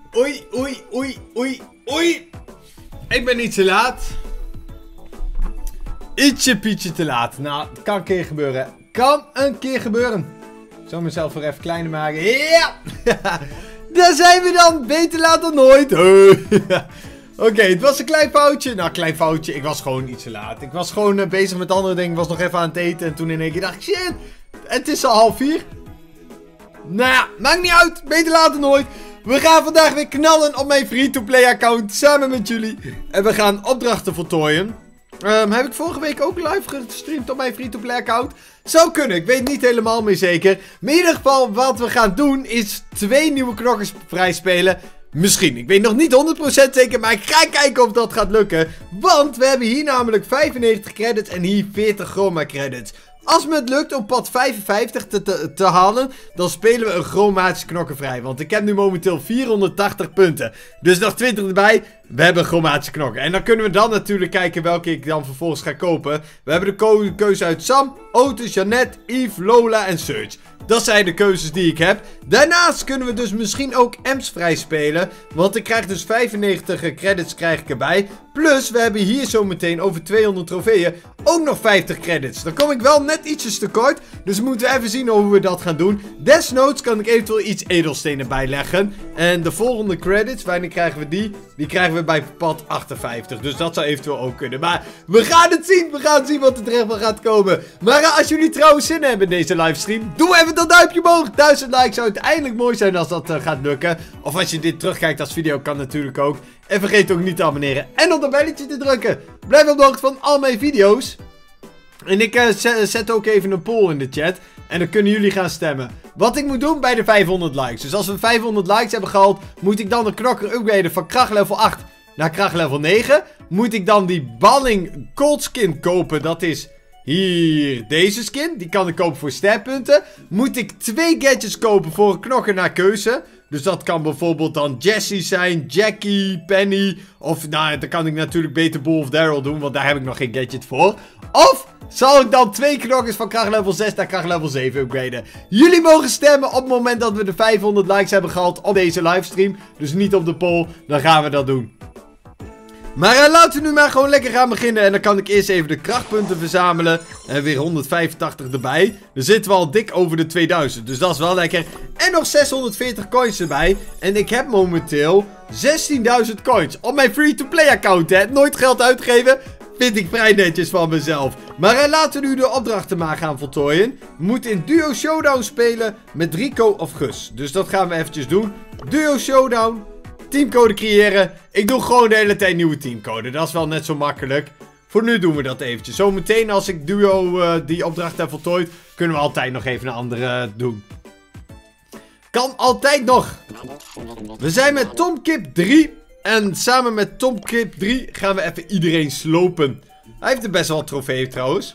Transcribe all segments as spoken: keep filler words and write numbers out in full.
Oei, oei, oei, oei, oei. Ik ben iets te laat. Ietsje pietje te laat. Nou, het kan een keer gebeuren. Kan een keer gebeuren. Ik zal mezelf weer even kleiner maken. Ja! Daar zijn we dan. Beter laat dan nooit. Oké, okay, het was een klein foutje. Nou, klein foutje. Ik was gewoon iets te laat. Ik was gewoon uh, bezig met andere dingen. Ik was nog even aan het eten. En toen in één keer dacht ik, shit. Het is al half vier. Nou ja, maakt niet uit. Beter laat dan nooit. We gaan vandaag weer knallen op mijn free-to-play account. Samen met jullie. En we gaan opdrachten voltooien. Um, heb ik vorige week ook live gestreamd op mijn free-to-play account? Zou kunnen, ik weet niet helemaal meer zeker. Maar in ieder geval, wat we gaan doen is twee nieuwe knokkers vrijspelen. Misschien, ik weet nog niet honderd procent zeker, maar ik ga kijken of dat gaat lukken. Want we hebben hier namelijk vijfennegentig credits en hier veertig chroma credits. Als me het lukt om pad vijfenvijftig te, te, te halen, dan spelen we een chromatische knokker vrij. Want ik heb nu momenteel vierhonderdtachtig punten. Dus nog twintig erbij, we hebben een chromatische knokker. En dan kunnen we dan natuurlijk kijken welke ik dan vervolgens ga kopen. We hebben de keuze uit Sam, Otis, Jeannette, Yves, Lola en Surge. Dat zijn de keuzes die ik heb. Daarnaast kunnen we dus misschien ook Ems vrij spelen. Want ik krijg dus vijfennegentig credits krijg ik erbij. Plus, we hebben hier zometeen over tweehonderd trofeeën ook nog vijftig credits. Dan kom ik wel net ietsjes tekort. Dus moeten we even zien hoe we dat gaan doen. Desnoods kan ik eventueel iets edelstenen bijleggen. En de volgende credits, wanneer krijgen we die? Die krijgen we bij pad achtenvijftig. Dus dat zou eventueel ook kunnen. Maar we gaan het zien. We gaan zien wat er terecht van gaat komen. Maar uh, als jullie trouwens zin hebben in deze livestream, doe even dat duimpje omhoog. duizend likes zou uiteindelijk mooi zijn als dat uh, gaat lukken. Of als je dit terugkijkt als video, kan natuurlijk ook. En vergeet ook niet te abonneren en op dat belletje te drukken. Blijf op de hoogte van al mijn video's. En ik uh, zet ook even een poll in de chat. En dan kunnen jullie gaan stemmen. Wat ik moet doen bij de vijfhonderd likes. Dus als we vijfhonderd likes hebben gehaald, moet ik dan de knokker upgraden van kracht level acht naar kracht level negen. Moet ik dan die balling cold skin kopen. Dat is hier deze skin. Die kan ik kopen voor sterpunten. Moet ik twee gadgets kopen voor een knokker naar keuze. Dus dat kan bijvoorbeeld dan Jessie zijn, Jackie, Penny. Of nou, dan kan ik natuurlijk beter Bull of Daryl doen, want daar heb ik nog geen gadget voor. Of zal ik dan twee knokkers van kracht level zes naar kracht level zeven upgraden? Jullie mogen stemmen op het moment dat we de vijfhonderd likes hebben gehaald op deze livestream. Dus niet op de poll, dan gaan we dat doen. Maar uh, laten we nu maar gewoon lekker gaan beginnen. En dan kan ik eerst even de krachtpunten verzamelen. En weer honderdvijfentachtig erbij. Dan zitten we al dik over de tweeduizend. Dus dat is wel lekker. En nog zeshonderdveertig coins erbij. En ik heb momenteel zestienduizend coins. Op mijn free-to-play account, hè. Nooit geld uitgeven. Vind ik vrij netjes van mezelf. Maar uh, laten we nu de opdrachten maar gaan voltooien. We moeten in Duo Showdown spelen met Rico of Gus. Dus dat gaan we eventjes doen. Duo Showdown. Teamcode creëren. Ik doe gewoon de hele tijd nieuwe teamcode. Dat is wel net zo makkelijk. Voor nu doen we dat eventjes. Zometeen als ik duo uh, die opdracht heb voltooid, kunnen we altijd nog even een andere uh, doen. Kan altijd nog. We zijn met Tomkip drie. En samen met Tomkip drie gaan we even iedereen slopen. Hij heeft er best wel wat trofeeën trouwens.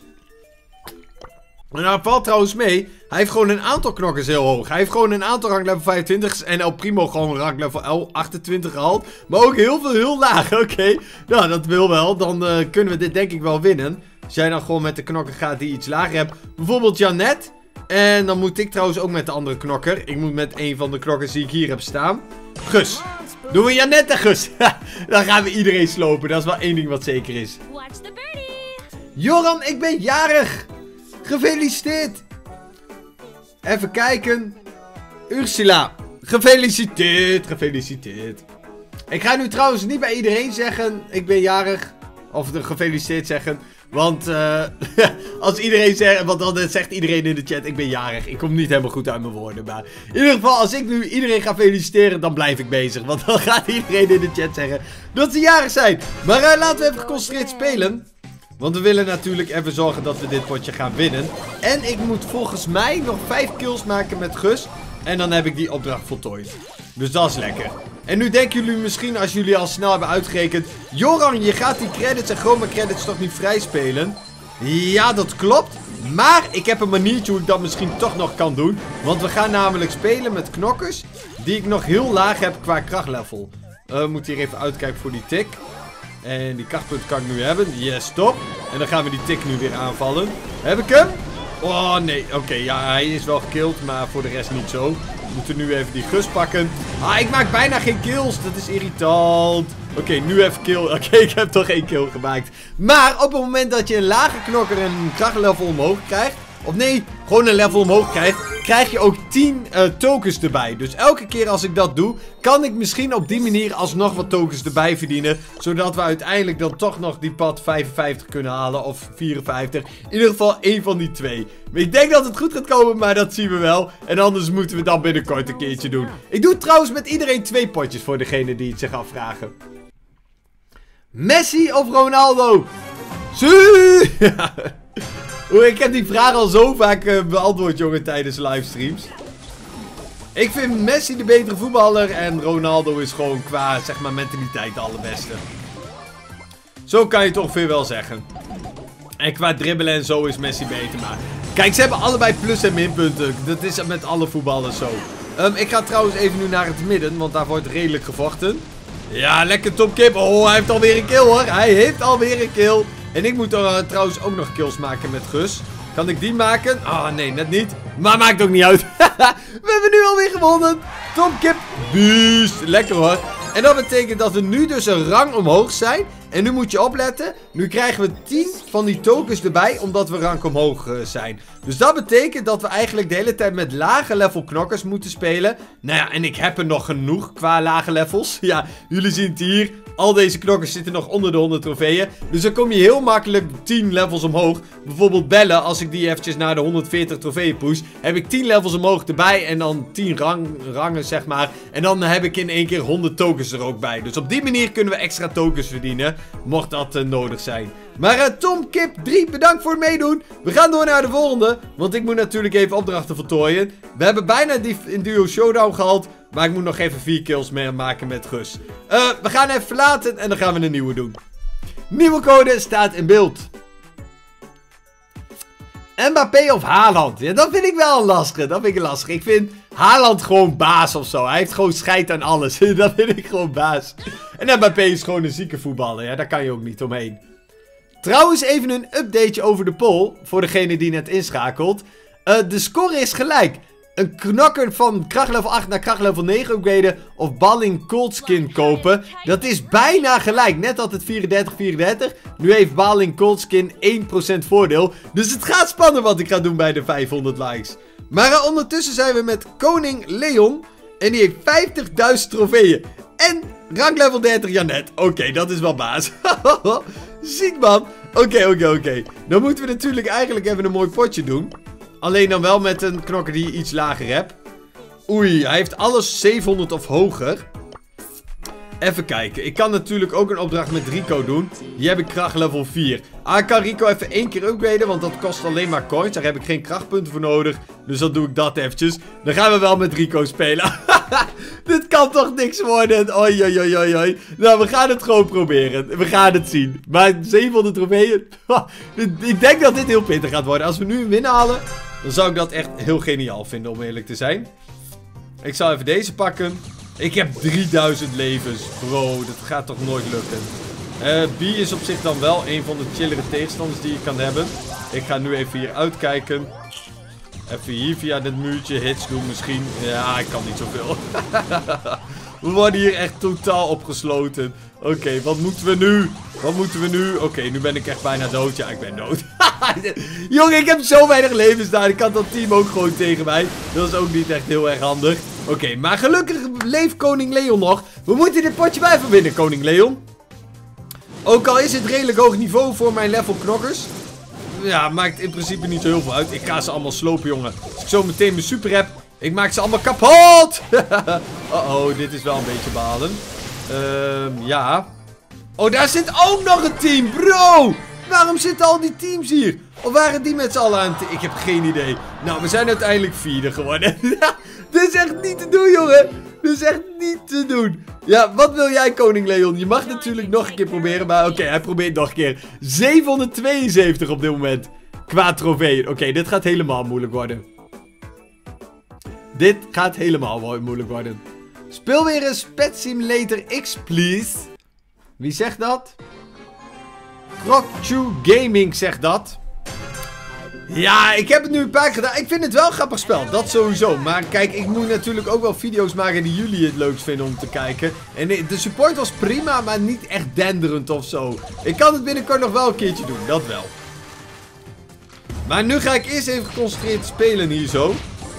En nou valt trouwens mee. Hij heeft gewoon een aantal knokkers heel hoog. Hij heeft gewoon een aantal ranglevel vijfentwintig. En El Primo gewoon ranglevel achtentwintig gehaald. Maar ook heel veel heel laag. Oké. Okay. Nou, dat wil wel. Dan uh, kunnen we dit denk ik wel winnen. Als jij dan gewoon met de knokker gaat die iets lager hebt. Bijvoorbeeld Jeannette. En dan moet ik trouwens ook met de andere knokker. Ik moet met een van de knokkers die ik hier heb staan. Gus. Doen we Jeannette en Gus. Dan gaan we iedereen slopen. Dat is wel één ding wat zeker is. Joran, ik ben jarig. Gefeliciteerd. Even kijken. Ursula. Gefeliciteerd. Gefeliciteerd. Ik ga nu trouwens niet bij iedereen zeggen. Ik ben jarig. Of de gefeliciteerd zeggen. Want uh, als iedereen zegt. Want dan zegt iedereen in de chat. Ik ben jarig. Ik kom niet helemaal goed uit mijn woorden. Maar in ieder geval. Als ik nu iedereen ga feliciteren. Dan blijf ik bezig. Want dan gaat iedereen in de chat zeggen. Dat ze jarig zijn. Maar uh, laten we even geconcentreerd spelen. Want we willen natuurlijk even zorgen dat we dit potje gaan winnen. En ik moet volgens mij nog vijf kills maken met Gus. En dan heb ik die opdracht voltooid. Dus dat is lekker. En nu denken jullie misschien, als jullie al snel hebben uitgerekend. Joran, je gaat die credits en chroma credits toch niet vrij spelen? Ja, dat klopt. Maar ik heb een maniertje hoe ik dat misschien toch nog kan doen. Want we gaan namelijk spelen met knokkers die ik nog heel laag heb qua krachtlevel. Uh, we moeten hier even uitkijken voor die tik. En die krachtpunt kan ik nu hebben. Yes, top. En dan gaan we die tik nu weer aanvallen. Heb ik hem? Oh, nee. Oké, okay, ja, hij is wel gekillt, maar voor de rest niet zo. We moeten nu even die Gus pakken. Ah, ik maak bijna geen kills. Dat is irritant. Oké, okay, nu even kill. Oké, okay, ik heb toch één kill gemaakt. Maar op het moment dat je een lage knokker en een krachtlevel omhoog krijgt... Of nee, gewoon een level omhoog krijgt, krijg je ook tien uh, tokens erbij. Dus elke keer als ik dat doe, kan ik misschien op die manier alsnog wat tokens erbij verdienen. Zodat we uiteindelijk dan toch nog die pad vijfenvijftig kunnen halen. Of vierenvijftig. In ieder geval één van die twee. Maar ik denk dat het goed gaat komen, maar dat zien we wel. En anders moeten we dan binnenkort een keertje doen. Ik doe trouwens met iedereen twee potjes voor degene die het zich afvragen. Messi of Ronaldo? Zie! Oeh, ik heb die vraag al zo vaak uh, beantwoord, jongen, tijdens livestreams. Ik vind Messi de betere voetballer en Ronaldo is gewoon qua, zeg maar, mentaliteit de allerbeste. Zo kan je toch veel wel zeggen. En qua dribbelen en zo is Messi beter, maar... Kijk, ze hebben allebei plus- en minpunten. Dat is met alle voetballers zo. Um, ik ga trouwens even nu naar het midden, want daar wordt redelijk gevochten. Ja, lekker topkip. Oh, hij heeft alweer een kill, hoor. Hij heeft alweer een kill. En ik moet er uh, trouwens ook nog kills maken met Gus. Kan ik die maken? Ah, oh, nee, net niet. Maar maakt ook niet uit. We hebben nu alweer gewonnen. Topkip. Beest. Lekker, hoor. En dat betekent dat we nu dus een rang omhoog zijn. En nu moet je opletten. Nu krijgen we tien van die tokens erbij. Omdat we rank omhoog uh, zijn. Dus dat betekent dat we eigenlijk de hele tijd met lage level knokkers moeten spelen. Nou ja, en ik heb er nog genoeg qua lage levels. Ja, jullie zien het hier. Al deze knokkers zitten nog onder de honderd trofeeën. Dus dan kom je heel makkelijk tien levels omhoog. Bijvoorbeeld bellen, als ik die eventjes naar de honderdveertig trofeeën push, heb ik tien levels omhoog erbij. En dan tien rang, rangen, zeg maar. En dan heb ik in één keer honderd tokens er ook bij. Dus op die manier kunnen we extra tokens verdienen. Mocht dat uh, nodig zijn. Maar uh, Tom Kip drie, bedankt voor het meedoen. We gaan door naar de volgende. Want ik moet natuurlijk even opdrachten voltooien. We hebben bijna die in duo showdown gehaald. Maar ik moet nog even vier kills mee maken met Gus. Uh, we gaan even verlaten en dan gaan we een nieuwe doen. Nieuwe code staat in beeld. Mbappé of Haaland? Ja, dat vind ik wel een lastige. Dat vind ik lastig. Ik vind Haaland gewoon baas of zo. Hij heeft gewoon scheid aan alles. Dat vind ik gewoon baas. En Mbappé is gewoon een zieke voetballer. Ja, daar kan je ook niet omheen. Trouwens, even een updateje over de poll. Voor degene die net inschakelt. Uh, de score is gelijk. Een knokker van krachtlevel acht naar krachtlevel negen upgraden of balling cold skin kopen. Dat is bijna gelijk. Net had het vierendertig vierendertig. Nu heeft balling cold skin één procent voordeel. Dus het gaat spannend wat ik ga doen bij de vijfhonderd likes. Maar uh, ondertussen zijn we met koning Leon. En die heeft vijftigduizend trofeeën. En ranglevel dertig Janet. Oké, okay, dat is wel baas. Ziek, man. Oké, okay, oké, okay, oké. Okay. Dan moeten we natuurlijk eigenlijk even een mooi potje doen. Alleen dan wel met een knokker die iets lager hebt. Oei, hij heeft alles zevenhonderd of hoger. Even kijken. Ik kan natuurlijk ook een opdracht met Rico doen. Die heb ik kracht level vier. Ah, ik kan Rico even één keer upgraden. Want dat kost alleen maar coins. Daar heb ik geen krachtpunten voor nodig. Dus dan doe ik dat eventjes. Dan gaan we wel met Rico spelen. Dit kan toch niks worden. Oi, oi, oi, oi, oi. Nou, we gaan het gewoon proberen. We gaan het zien. Maar zevenhonderd trofeeën. Ik denk dat dit heel pittig gaat worden. Als we nu een win halen, dan zou ik dat echt heel geniaal vinden, om eerlijk te zijn. Ik zal even deze pakken. Ik heb drieduizend levens. Bro, dat gaat toch nooit lukken. Uh, B is op zich dan wel een van de chillere tegenstanders die je kan hebben. Ik ga nu even hier uitkijken. Even hier via dit muurtje hits doen misschien. Ja, ik kan niet zoveel. We worden hier echt totaal opgesloten. Oké, okay, wat moeten we nu? Wat moeten we nu? Oké, okay, nu ben ik echt bijna dood. Ja, ik ben dood. Jongen, ik heb zo weinig levens daar. Ik had dat team ook gewoon tegen mij. Dat is ook niet echt heel erg handig. Oké, okay, maar gelukkig leeft koning Leon nog. We moeten dit potje blijven winnen, koning Leon. Ook al is het redelijk hoog niveau voor mijn level knokkers. Ja, maakt in principe niet zo heel veel uit. Ik ga ze allemaal slopen, jongen. Als ik zo meteen mijn super heb, ik maak ze allemaal kapot. Uh-oh, dit is wel een beetje balen. Ehm, uh, ja. Oh, daar zit ook nog een team, bro. Waarom zitten al die teams hier? Of waren die met z'n allen aan het... Ik heb geen idee. Nou, we zijn uiteindelijk vierde geworden. Dit is echt niet te doen, jongen. Dit is echt niet te doen. Ja, wat wil jij, koning Leon? Je mag natuurlijk nog een keer proberen, maar oké, okay, hij probeert nog een keer. zevenhonderdtweeënzeventig op dit moment. Qua trofeeën. Oké, okay, dit gaat helemaal moeilijk worden. Dit gaat helemaal moeilijk worden. Speel weer een Pet Simulator X, please. Wie zegt dat? Crocchu Gaming zegt dat. Ja, ik heb het nu een paar keer gedaan. Ik vind het wel een grappig spel, dat sowieso. Maar kijk, ik moet natuurlijk ook wel video's maken die jullie het leukst vinden om te kijken. En de support was prima, maar niet echt denderend of zo. Ik kan het binnenkort nog wel een keertje doen, dat wel. Maar nu ga ik eerst even geconcentreerd spelen hier zo.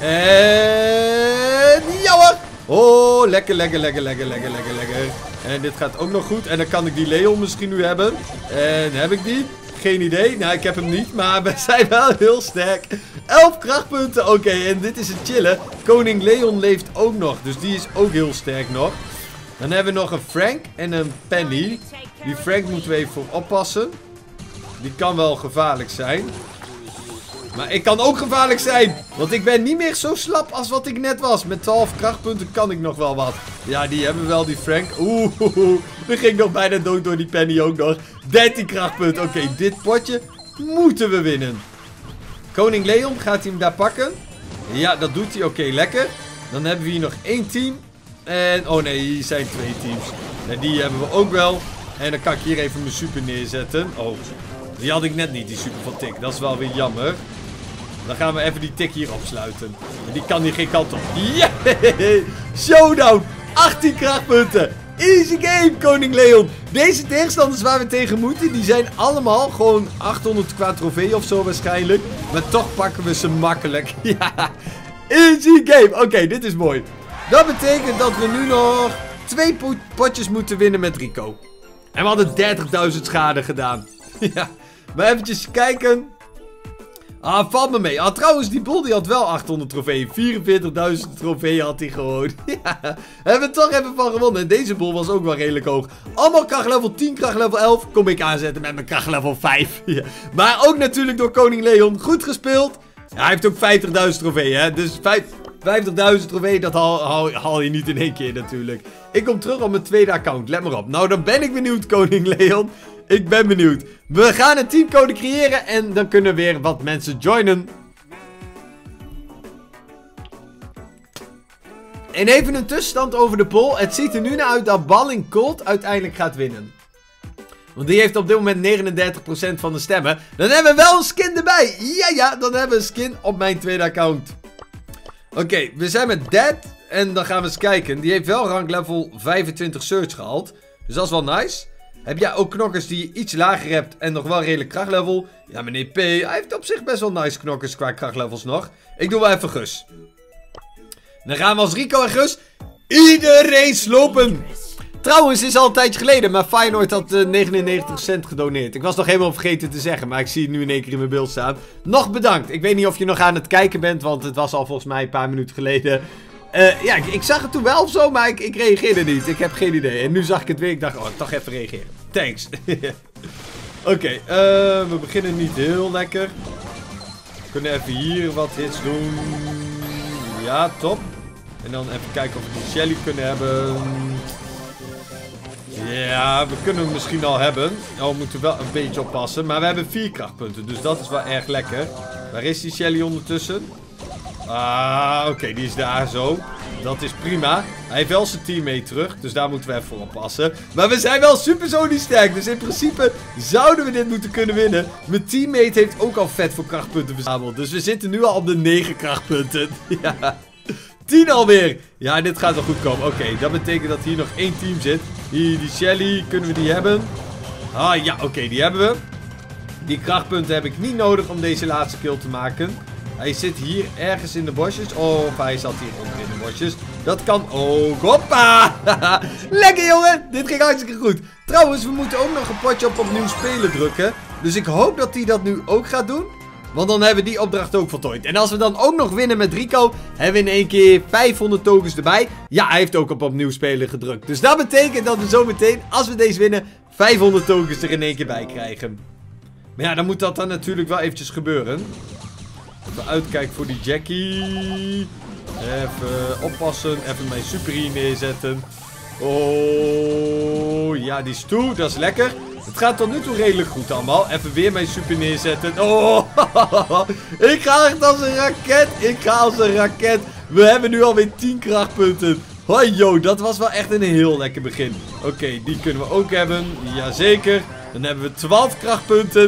En... ja hoor! Oh, lekker, lekker, lekker, lekker, lekker, lekker, lekker. En dit gaat ook nog goed. En dan kan ik die Leon misschien nu hebben. En heb ik die? Geen idee. Nou, ik heb hem niet. Maar we zijn wel heel sterk. elf krachtpunten. Oké, okay, en dit is het chillen. Koning Leon leeft ook nog. Dus die is ook heel sterk nog. Dan hebben we nog een Frank en een Penny. Die Frank moeten we even voor oppassen. Die kan wel gevaarlijk zijn. Maar ik kan ook gevaarlijk zijn. Want ik ben niet meer zo slap als wat ik net was. Met twaalf krachtpunten kan ik nog wel wat. Ja, die hebben we wel, die Frank. Oeh, we gingen nog bijna dood door die Penny ook nog. dertien krachtpunten. Oké, okay, dit potje moeten we winnen. Koning Leon, gaat hij hem daar pakken? Ja, dat doet hij. Oké, okay, lekker. Dan hebben we hier nog één team. En, oh nee, hier zijn twee teams. En die hebben we ook wel. En dan kan ik hier even mijn super neerzetten. Oh, die had ik net niet, die super van Tik. Dat is wel weer jammer. Dan gaan we even die Tik hier opsluiten. En die kan hier geen kant op. Yeah! Showdown! achttien krachtpunten! Easy game, Koning Leon! Deze tegenstanders waar we tegen moeten, die zijn allemaal gewoon achthonderd qua trofee of zo waarschijnlijk. Maar toch pakken we ze makkelijk. Ja! Easy game! Oké, okay, dit is mooi. Dat betekent dat we nu nog twee potjes moeten winnen met Rico. En we hadden dertigduizend schade gedaan. Ja, maar eventjes kijken. Ah, valt me mee. Ah, trouwens, die bol die had wel achthonderd trofeeën. vierenveertigduizend trofeeën had hij gewoon. Ja, hebben we toch even van gewonnen. En deze bol was ook wel redelijk hoog. Allemaal krachtlevel tien, krachtlevel elf. Kom ik aanzetten met mijn krachtlevel vijf. Ja. Maar ook natuurlijk door Koning Leon. Goed gespeeld. Ja, hij heeft ook vijftigduizend trofeeën, hè. Dus vijftigduizend trofeeën, dat haal, haal, haal je niet in één keer natuurlijk. Ik kom terug op mijn tweede account. Let maar op. Nou, dan ben ik benieuwd, Koning Leon. Ik ben benieuwd. We gaan een teamcode creëren en dan kunnen weer wat mensen joinen. En even een tussenstand over de poll. Het ziet er nu naar uit dat Balling Colt uiteindelijk gaat winnen. Want die heeft op dit moment negenendertig procent van de stemmen. Dan hebben we wel een skin erbij. Ja, ja, dan hebben we een skin op mijn tweede account. Oké, okay, we zijn met Dead. En dan gaan we eens kijken. Die heeft wel rank level vijfentwintig search gehaald. Dus dat is wel nice. Heb jij ook knokkers die je iets lager hebt en nog wel redelijk krachtlevel? Ja, meneer P, hij heeft op zich best wel nice knokkers qua krachtlevels nog. Ik doe wel even Gus. Dan gaan we als Rico en Gus iedereen slopen. Trouwens, is al een tijdje geleden, maar Feyenoord had uh, negenennegentig cent gedoneerd. Ik was nog helemaal vergeten te zeggen, maar ik zie het nu in één keer in mijn beeld staan. Nog bedankt. Ik weet niet of je nog aan het kijken bent, want het was al volgens mij een paar minuten geleden. Uh, ja, ik, ik zag het toen wel of zo, maar ik, ik reageerde niet. Ik heb geen idee. En nu zag ik het weer. Ik dacht, oh, toch even reageren. Thanks. Oké, okay, uh, we beginnen niet heel lekker. We kunnen even hier wat hits doen. Ja, top. En dan even kijken of we die Shelly kunnen hebben. Ja, we kunnen hem misschien al hebben. Oh, we moeten wel een beetje oppassen. Maar we hebben vier krachtpunten, dus dat is wel erg lekker. Waar is die Shelly ondertussen? Ah, oké, okay, die is daar zo. Dat is prima. Hij heeft wel zijn teammate terug, dus daar moeten we even voor oppassen. Maar we zijn wel supersonisch sterk, dus in principe zouden we dit moeten kunnen winnen. Mijn teammate heeft ook al vet voor krachtpunten verzameld, dus we zitten nu al op de negen krachtpunten. Ja, tien alweer. Ja, dit gaat wel goed komen. Oké, okay, dat betekent dat hier nog één team zit. Hier, die Shelly, kunnen we die hebben? Ah, ja, oké, okay, die hebben we. Die krachtpunten heb ik niet nodig om deze laatste kill te maken. Hij zit hier ergens in de bosjes. Of hij zat hier onder in de bosjes. Dat kan ook. Hoppa! Lekker, jongen. Dit ging hartstikke goed. Trouwens, we moeten ook nog een potje op opnieuw spelen drukken. Dus ik hoop dat hij dat nu ook gaat doen. Want dan hebben we die opdracht ook voltooid. En als we dan ook nog winnen met Rico, hebben we in één keer vijfhonderd tokens erbij. Ja, hij heeft ook op opnieuw spelen gedrukt. Dus dat betekent dat we zo meteen, als we deze winnen, vijfhonderd tokens er in één keer bij krijgen. Maar ja, dan moet dat dan natuurlijk wel eventjes gebeuren. Even uitkijken voor die Jackie. Even oppassen. Even mijn super hier neerzetten. Oh, ja, die stoel. Dat is lekker. Het gaat tot nu toe redelijk goed allemaal. Even weer mijn super neerzetten. Oh, ik ga echt als een raket. Ik ga als een raket. We hebben nu alweer tien krachtpunten. Hoi, yo, dat was wel echt een heel lekker begin. Oké, okay, die kunnen we ook hebben. Jazeker. Dan hebben we twaalf krachtpunten.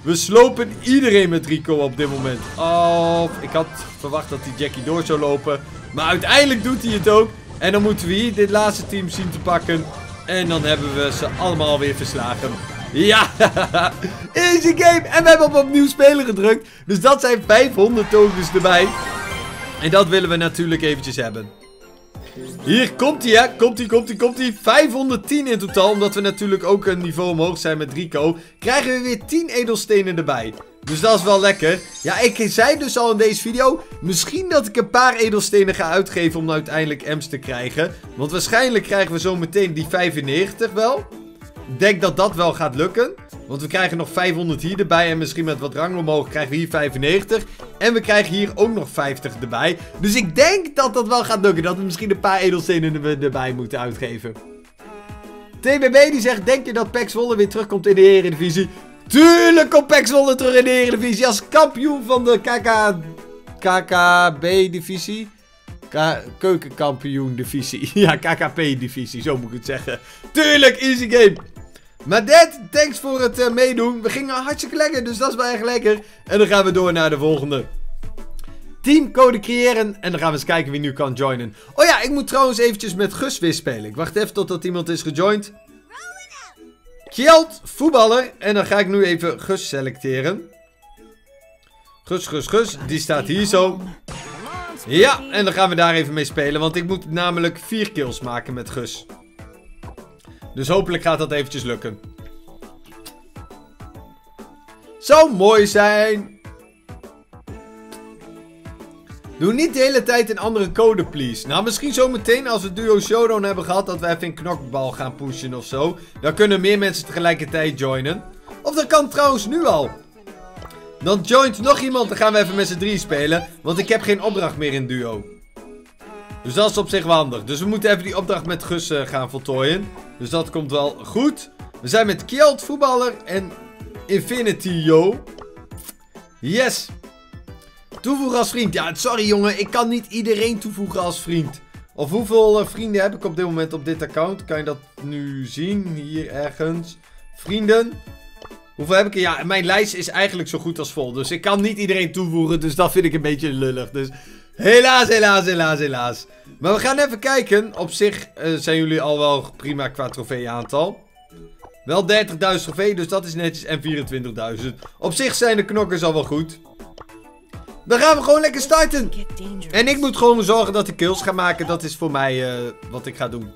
We slopen iedereen met Rico op dit moment. Oh, ik had verwacht dat die Jackie door zou lopen. Maar uiteindelijk doet hij het ook. En dan moeten we hier dit laatste team zien te pakken. En dan hebben we ze allemaal weer verslagen. Ja, easy game. En we hebben op opnieuw spelen gedrukt. Dus dat zijn vijfhonderd tokens erbij. En dat willen we natuurlijk eventjes hebben. Hier komt hij, hè. Komt hij, komt hij, komt hij. vijfhonderdtien in totaal. Omdat we natuurlijk ook een niveau omhoog zijn met Rico. Krijgen we weer tien edelstenen erbij. Dus dat is wel lekker. Ja, ik zei dus al in deze video. Misschien dat ik een paar edelstenen ga uitgeven om uiteindelijk Ems te krijgen. Want waarschijnlijk krijgen we zo meteen die vijfennegentig wel. Ik denk dat dat wel gaat lukken. Want we krijgen nog vijfhonderd hier erbij. En misschien met wat rang omhoog krijgen we hier vijfennegentig. En we krijgen hier ook nog vijftig erbij. Dus ik denk dat dat wel gaat lukken. Dat we misschien een paar edelstenen erbij moeten uitgeven. T B B die zegt, denk je dat Pax Zwolle weer terugkomt in de Eredivisie? Tuurlijk komt Pax Zwolle terug in de Eredivisie. Als kampioen van de K K... K K B-divisie. Keukenkampioen-divisie. Ja, K K P-divisie. Zo moet ik het zeggen. Tuurlijk, easy game. Maar Dad, thanks voor het uh, meedoen. We gingen hartstikke lekker, dus dat is wel echt lekker. En dan gaan we door naar de volgende. Teamcode creëren. En dan gaan we eens kijken wie nu kan joinen. Oh ja, ik moet trouwens eventjes met Gus weer spelen. Ik wacht even totdat iemand is gejoind. Kjeld, voetballer. En dan ga ik nu even Gus selecteren. Gus, Gus, Gus. Die staat hier zo. Ja, en dan gaan we daar even mee spelen. Want ik moet namelijk vier kills maken met Gus. Dus hopelijk gaat dat eventjes lukken. Zou mooi zijn. Doe niet de hele tijd een andere code, please. Nou, misschien zometeen als we Duo Showdown hebben gehad, dat we even een knokbal gaan pushen of zo. Dan kunnen meer mensen tegelijkertijd joinen. Of dat kan trouwens nu al. Dan joint nog iemand, dan gaan we even met z'n drie spelen. Want ik heb geen opdracht meer in Duo. Dus dat is op zich wel handig. Dus we moeten even die opdracht met Gus uh, gaan voltooien. Dus dat komt wel goed. We zijn met Kjeld, voetballer en Infinity, yo. Yes. Toevoegen als vriend. Ja, sorry jongen. Ik kan niet iedereen toevoegen als vriend. Of hoeveel uh, vrienden heb ik op dit moment op dit account? Kan je dat nu zien? Hier ergens. Vrienden. Hoeveel heb ik er? Ja, mijn lijst is eigenlijk zo goed als vol. Dus ik kan niet iedereen toevoegen. Dus dat vind ik een beetje lullig. Dus helaas, helaas, helaas, helaas. Maar we gaan even kijken. Op zich uh, zijn jullie al wel prima qua trofee aantal. Wel dertigduizend trofee, dus dat is netjes. En vierentwintigduizend. Op zich zijn de knokkers al wel goed. Dan gaan we gewoon lekker starten. En ik moet gewoon zorgen dat ik kills ga maken. Dat is voor mij uh, wat ik ga doen.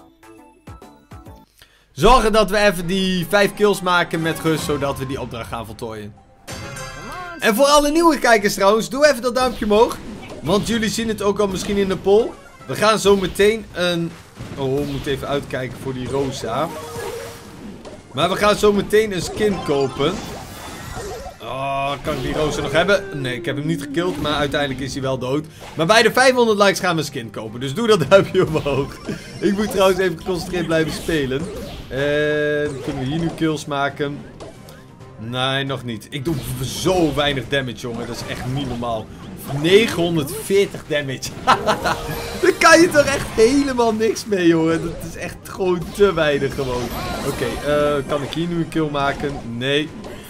Zorgen dat we even die vijf kills maken met Gus. Zodat we die opdracht gaan voltooien. En voor alle nieuwe kijkers trouwens. Doe even dat duimpje omhoog. Want jullie zien het ook al misschien in de poll. We gaan zo meteen een... Oh, we moeten even uitkijken voor die Rosa. Maar we gaan zo meteen een skin kopen. Oh, kan ik die Rosa nog hebben? Nee, ik heb hem niet gekild, maar uiteindelijk is hij wel dood. Maar bij de vijfhonderd likes gaan we een skin kopen. Dus doe dat duimpje omhoog. Ik moet trouwens even geconcentreerd blijven spelen. En kunnen we hier nu kills maken? Nee, nog niet. Ik doe zo weinig damage, jongen. Dat is echt niet normaal. negenhonderdveertig damage. Daar kan je toch echt helemaal niks mee, jongen. Dat is echt gewoon te weinig gewoon. Oké, okay, uh, kan ik hier nu een kill maken? Nee.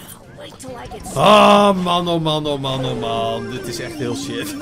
Ah, oh, man, oh man, oh man, oh man. Dit is echt heel shit.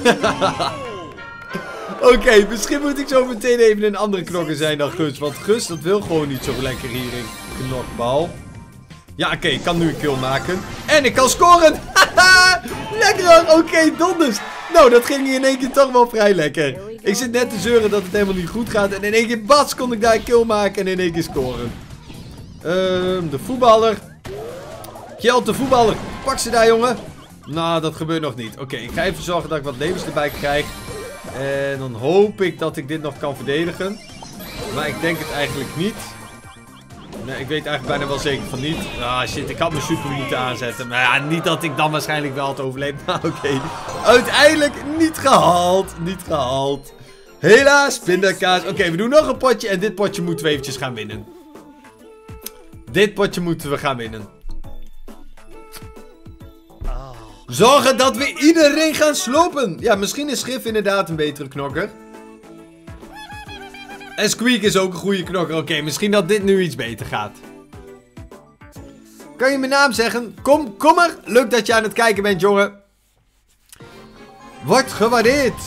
Oké, okay, misschien moet ik zo meteen even een andere knokker zijn dan Gus. Want Gus, dat wil gewoon niet zo lekker hier in knokbal. Ja, oké, okay, ik kan nu een kill maken. En ik kan scoren! Haha! Lekker hoor! Oké, okay, donders! Nou, dat ging hier in één keer toch wel vrij lekker. Ik zit net te zeuren dat het helemaal niet goed gaat. En in één keer, bats, kon ik daar een kill maken en in één keer scoren. Ehm, uh, de voetballer. Kjeld, de voetballer. Pak ze daar, jongen. Nou, dat gebeurt nog niet. Oké, okay, ik ga even zorgen dat ik wat levens erbij krijg. En dan hoop ik dat ik dit nog kan verdedigen. Maar ik denk het eigenlijk niet. Nee, ik weet eigenlijk bijna wel zeker van niet. Ah, shit, ik had mijn super moeten aanzetten. Maar ja, niet dat ik dan waarschijnlijk wel had overleefd. Nou, oké. Okay. Uiteindelijk niet gehaald. Niet gehaald. Helaas, pindakaas. Oké, okay, we doen nog een potje. En dit potje moeten we eventjes gaan winnen. Dit potje moeten we gaan winnen. Zorgen dat we iedereen gaan slopen. Ja, misschien is Schif inderdaad een betere knokker. En Squeak is ook een goede knokker. Oké, okay, misschien dat dit nu iets beter gaat. Kan je mijn naam zeggen? Kom, kom maar. Leuk dat je aan het kijken bent, jongen. Wordt gewaardeerd.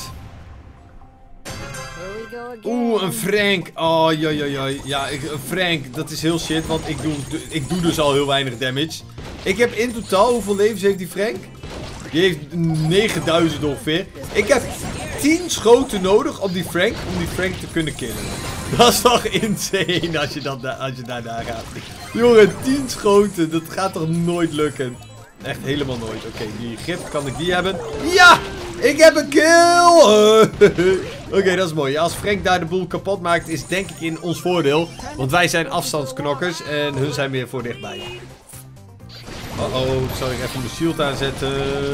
Oeh, een Frank. Oh, joi, joi, joi. Ja, ik, een Frank, dat is heel shit, want ik doe, ik doe dus al heel weinig damage. Ik heb in totaal, hoeveel levens heeft die Frank? Die heeft negenduizend ongeveer. Ik heb tien schoten nodig op die Frank, om die Frank te kunnen killen. Dat is toch insane als je, dat, als je daarna gaat. Jongen, tien schoten, dat gaat toch nooit lukken? Echt helemaal nooit. Oké, okay, die grip, kan ik die hebben? Ja! Ik heb een kill! Oké, okay, dat is mooi. Ja, als Frank daar de boel kapot maakt, is denk ik in ons voordeel. Want wij zijn afstandsknokkers en hun zijn weer voor dichtbij. Oh oh, zal ik even mijn shield aanzetten?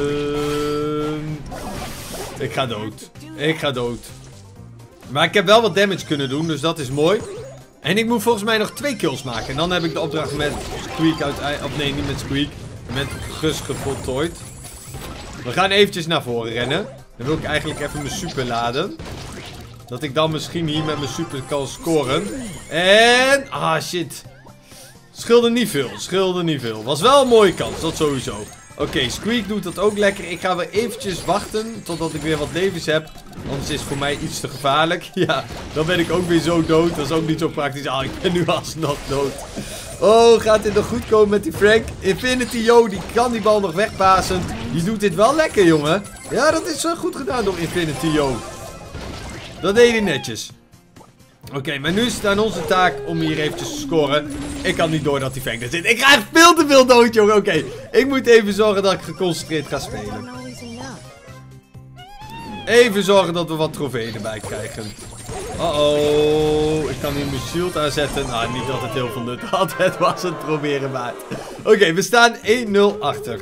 Ik ga dood. Ik ga dood. Maar ik heb wel wat damage kunnen doen, dus dat is mooi. En ik moet volgens mij nog twee kills maken. En dan heb ik de opdracht met Squeak uit... Of nee, niet met Squeak. Met Gus gevoltooid. We gaan eventjes naar voren rennen. Dan wil ik eigenlijk even mijn super laden. Dat ik dan misschien hier met mijn super kan scoren. En... Ah, shit. Scheelde niet veel. Scheelde niet veel. Was wel een mooie kans. Dat sowieso. Oké, okay, Squeak doet dat ook lekker. Ik ga weer eventjes wachten totdat ik weer wat levens heb. Anders is het voor mij iets te gevaarlijk. Ja, dan ben ik ook weer zo dood. Dat is ook niet zo praktisch. Ah, ik ben nu alsnog dood. Oh, gaat dit nog goed komen met die Frank? Infinity Yo, die kan die bal nog wegpassen. Die doet dit wel lekker, jongen. Ja, dat is zo goed gedaan door Infinity Yo. Dat deed hij netjes. Oké, okay, maar nu is het aan onze taak om hier eventjes te scoren. Ik kan niet door dat die Frank er zit. Ik ga echt veel te veel dood, jongen. Oké, okay, ik moet even zorgen dat ik geconcentreerd ga spelen. Even zorgen dat we wat trofeeën erbij krijgen. Uh-oh. Ik kan hier mijn shield aanzetten. Nou, niet dat het heel veel nut had. Het was het proberen waard. Oké, okay, we staan één nul achter.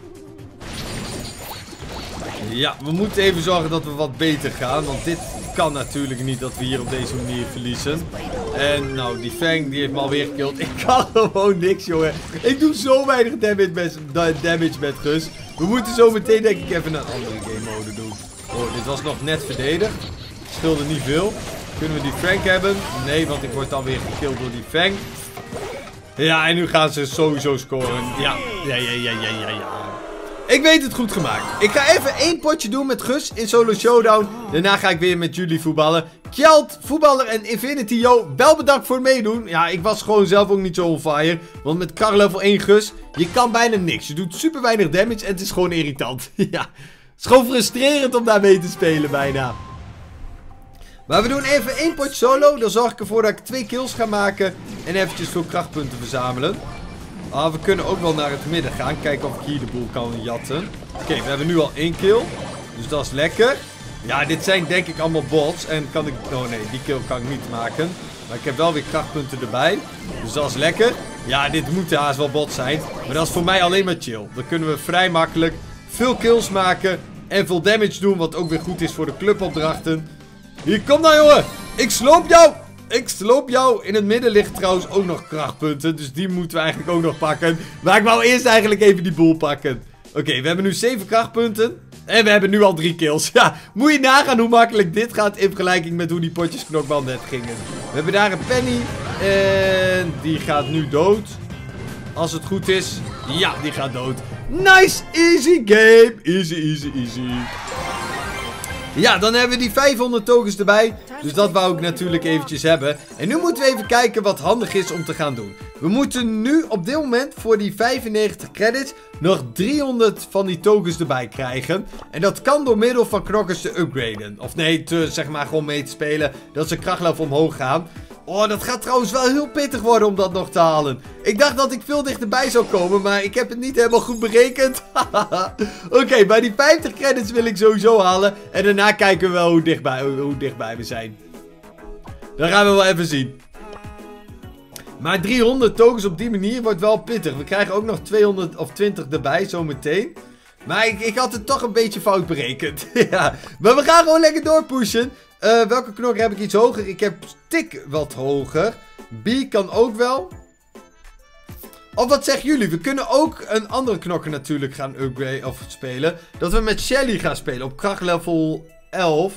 Ja, we moeten even zorgen dat we wat beter gaan. Want dit kan natuurlijk niet dat we hier op deze manier verliezen. En nou, die Fang die heeft me alweer gekild. Ik kan gewoon niks, jongen. Ik doe zo weinig damage met, damage met Gus. We moeten zo meteen denk ik even een andere game mode doen. Oh, dit was nog net verdedigd. Scheelde niet veel. Kunnen we die Frank hebben? Nee, want ik word dan weer gekilld door die Fang. Ja, en nu gaan ze sowieso scoren. Ja, ja, ja, ja, ja, ja, ja. Ik weet het goed gemaakt. Ik ga even één potje doen met Gus in Solo Showdown. Daarna ga ik weer met jullie voetballen. Kjeld, voetballer en Infinity Yo, wel bedankt voor het meedoen. Ja, ik was gewoon zelf ook niet zo on fire. Want met kar level één Gus, je kan bijna niks. Je doet super weinig damage en het is gewoon irritant. Ja, het is gewoon frustrerend om daarmee te spelen bijna. Maar we doen even één potje solo. Dan zorg ik ervoor dat ik twee kills ga maken. En eventjes veel krachtpunten verzamelen. Ah, we kunnen ook wel naar het midden gaan. Kijken of ik hier de boel kan jatten. Oké, okay, we hebben nu al één kill. Dus dat is lekker. Ja, dit zijn denk ik allemaal bots. En kan ik... Oh nee, die kill kan ik niet maken. Maar ik heb wel weer krachtpunten erbij. Dus dat is lekker. Ja, dit moet haast wel bots zijn. Maar dat is voor mij alleen maar chill. Dan kunnen we vrij makkelijk veel kills maken. En veel damage doen. Wat ook weer goed is voor de clubopdrachten. Hier, kom nou jongen. Ik sloop jou. Ik sloop jou. In het midden ligt trouwens ook nog krachtpunten. Dus die moeten we eigenlijk ook nog pakken. Maar ik wou eerst eigenlijk even die boel pakken. Oké, okay, we hebben nu zeven krachtpunten. En we hebben nu al drie kills. Ja, moet je nagaan hoe makkelijk dit gaat in vergelijking met hoe die potjes knokbal net gingen. We hebben daar een Penny. En die gaat nu dood. Als het goed is. Ja, die gaat dood. Nice, easy game. Easy, easy, easy. Ja, dan hebben we die vijfhonderd tokens erbij. Dus dat wou ik natuurlijk eventjes hebben. En nu moeten we even kijken wat handig is om te gaan doen. We moeten nu op dit moment voor die vijfennegentig credits nog driehonderd van die tokens erbij krijgen. En dat kan door middel van knokkers te upgraden. Of nee, te, zeg maar gewoon mee te spelen. Dat ze krachtlevel omhoog gaan. Oh, dat gaat trouwens wel heel pittig worden om dat nog te halen. Ik dacht dat ik veel dichterbij zou komen, maar ik heb het niet helemaal goed berekend. Oké, okay, bij die vijftig credits wil ik sowieso halen. En daarna kijken we wel hoe dichtbij, hoe dichtbij we zijn. Dat gaan we wel even zien. Maar driehonderd tokens op die manier wordt wel pittig. We krijgen ook nog tweehonderdtwintig erbij zometeen. Maar ik, ik had het toch een beetje fout berekend. Ja, maar we gaan gewoon lekker doorpushen. Uh, welke knokker heb ik iets hoger? Ik heb Tik wat hoger. B kan ook wel. Of wat zeggen jullie? We kunnen ook een andere knokker natuurlijk gaan upgraden of spelen. Dat we met Shelly gaan spelen op krachtlevel elf.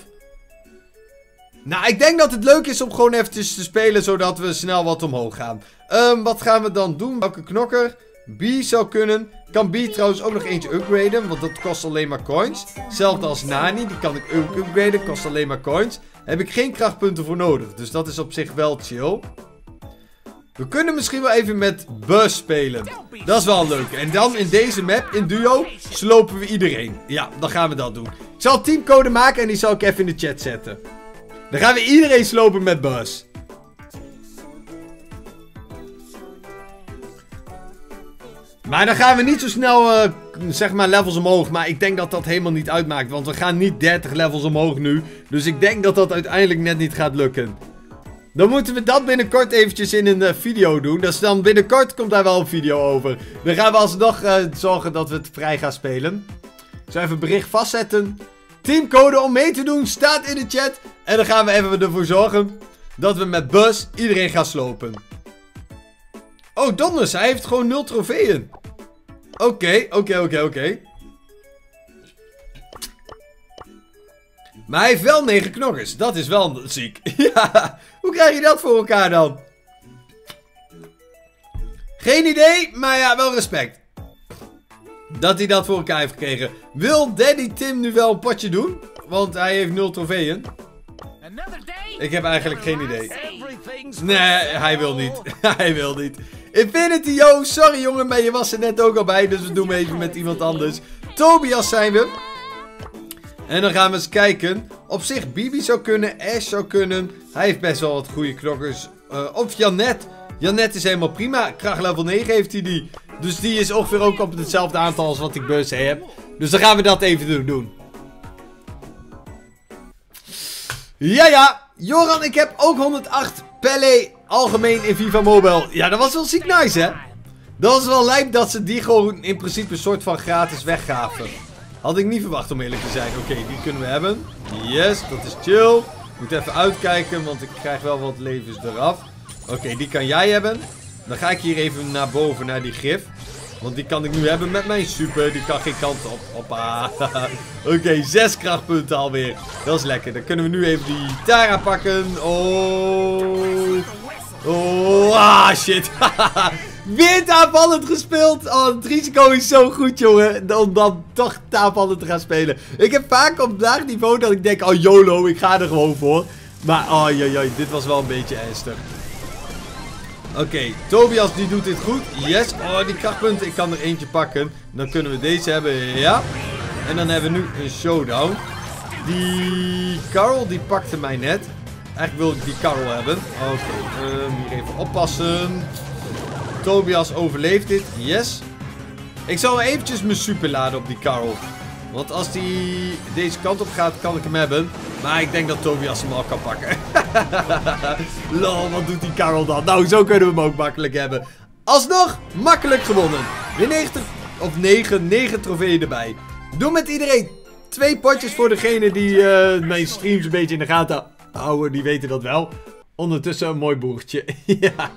Nou, ik denk dat het leuk is om gewoon eventjes te spelen, zodat we snel wat omhoog gaan. Um, wat gaan we dan doen? Welke knokker? B zou kunnen. Kan B trouwens ook nog eentje upgraden, want dat kost alleen maar coins. Hetzelfde als Nani, die kan ik ook upgraden, kost alleen maar coins. Daar heb ik geen krachtpunten voor nodig, dus dat is op zich wel chill. We kunnen misschien wel even met Buzz spelen. Dat is wel leuk. En dan in deze map, in duo, slopen we iedereen. Ja, dan gaan we dat doen. Ik zal teamcode maken en die zal ik even in de chat zetten. Dan gaan we iedereen slopen met Buzz. Maar dan gaan we niet zo snel, uh, zeg maar, levels omhoog. Maar ik denk dat dat helemaal niet uitmaakt. Want we gaan niet dertig levels omhoog nu. Dus ik denk dat dat uiteindelijk net niet gaat lukken. Dan moeten we dat binnenkort eventjes in een uh, video doen. Dus dan binnenkort komt daar wel een video over. Dan gaan we alsnog uh, zorgen dat we het vrij gaan spelen. Ik zal even een bericht vastzetten. Teamcode om mee te doen staat in de chat. En dan gaan we even ervoor zorgen dat we met Buzz iedereen gaan slopen. Oh, donders. Hij heeft gewoon nul trofeeën. Oké, oké, oké, oké. Maar hij heeft wel negen knokkers. Dat is wel ziek. Ja, hoe krijg je dat voor elkaar dan? Geen idee, maar ja, wel respect. Dat hij dat voor elkaar heeft gekregen. Wil Daddy Tim nu wel een potje doen? Want hij heeft nul trofeeën. Ik heb eigenlijk geen idee. Nee, hij wil niet. Hij wil niet. Infinity, yo, sorry jongen, maar je was er net ook al bij. Dus we doen even met iemand anders. Tobias zijn we. En dan gaan we eens kijken. Op zich, Bibi zou kunnen, Ash zou kunnen. Hij heeft best wel wat goede knokkers. Uh, of Janet. Janet is helemaal prima. Kracht level negen heeft hij die. Dus die is ongeveer ook op hetzelfde aantal als wat ik Buzz heb. Dus dan gaan we dat even doen. Ja, ja. Joran, ik heb ook honderdacht Pele algemeen in FIFA Mobile. Ja, dat was wel ziek nice, hè? Dat was wel lijp dat ze die gewoon in principe een soort van gratis weggaven. Had ik niet verwacht om eerlijk te zijn. Oké, okay, die kunnen we hebben. Yes, dat is chill. Moet even uitkijken, want ik krijg wel wat levens eraf. Oké, okay, die kan jij hebben. Dan ga ik hier even naar boven, naar die gif. Want die kan ik nu hebben met mijn super. Die kan geen kant op. Hoppa. Oké, okay, zes krachtpunten alweer. Dat is lekker. Dan kunnen we nu even die Tara pakken. Oh. Oh, ah, shit. Weer taapvallend gespeeld. Oh, het risico is zo goed, jongen. Om dan toch taapvallend te gaan spelen. Ik heb vaak op laag niveau dat ik denk, oh, YOLO, ik ga er gewoon voor. Maar, oh, joi, joi, dit was wel een beetje ernstig. Oké, okay, Tobias die doet dit goed. Yes, oh, die krachtpunten. Ik kan er eentje pakken. Dan kunnen we deze hebben, ja. En dan hebben we nu een showdown. Die Carol, die pakte mij net. Eigenlijk wil ik die Carol hebben. Oké, okay, um, hier even oppassen. Tobias overleeft dit. Yes. Ik zal eventjes mijn super laden op die Carol. Want als die deze kant op gaat, kan ik hem hebben. Maar ik denk dat Tobias hem al kan pakken. Lol, wat doet die Carol dan? Nou, zo kunnen we hem ook makkelijk hebben. Alsnog, makkelijk gewonnen. Weer negentig, of negen, negen trofeeën erbij. Doe met iedereen twee potjes voor degene die uh, mijn streams een beetje in de gaten houden. Die weten dat wel. Ondertussen een mooi boertje. Ja.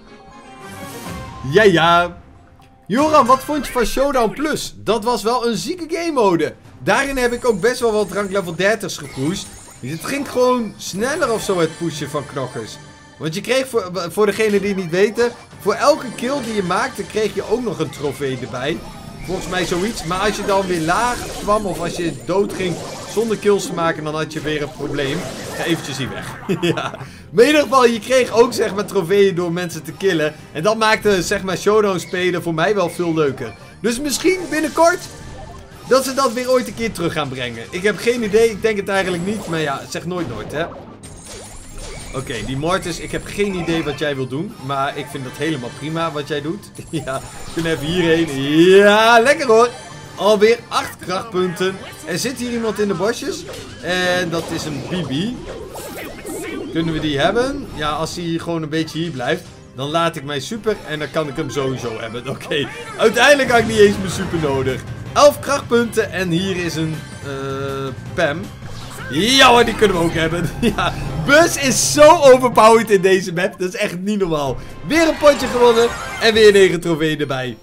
Ja, ja. Joran, wat vond je van Showdown Plus? Dat was wel een zieke game mode. Daarin heb ik ook best wel wat rank level dertig's gepusht. Het ging gewoon sneller of zo het pushen van knokkers. Want je kreeg, voor, voor degenen die het niet weten, voor elke kill die je maakte kreeg je ook nog een trofee erbij. Volgens mij zoiets. Maar als je dan weer laag kwam of als je dood ging zonder kills te maken, dan had je weer een probleem. Ga eventjes hier weg. Ja. Maar in ieder geval, je kreeg ook zeg maar trofeeën door mensen te killen. En dat maakte zeg maar Showdown spelen voor mij wel veel leuker. Dus misschien binnenkort dat ze dat weer ooit een keer terug gaan brengen. Ik heb geen idee, ik denk het eigenlijk niet. Maar ja, zeg nooit nooit, hè. Oké, okay, die Mortis, ik heb geen idee wat jij wil doen. Maar ik vind dat helemaal prima wat jij doet. Ja, we kunnen even hierheen. Ja, lekker hoor. Alweer acht krachtpunten. Er zit hier iemand in de bosjes. En dat is een Bibi. Kunnen we die hebben? Ja, als hij gewoon een beetje hier blijft, dan laat ik mijn super en dan kan ik hem sowieso hebben. Oké, okay. Uiteindelijk had ik niet eens mijn super nodig. elf krachtpunten en hier is een uh, Pam. Ja hoor, die kunnen we ook hebben. Ja, Buzz is zo overpowered in deze map. Dat is echt niet normaal. Weer een potje gewonnen en weer negen trofeeën erbij.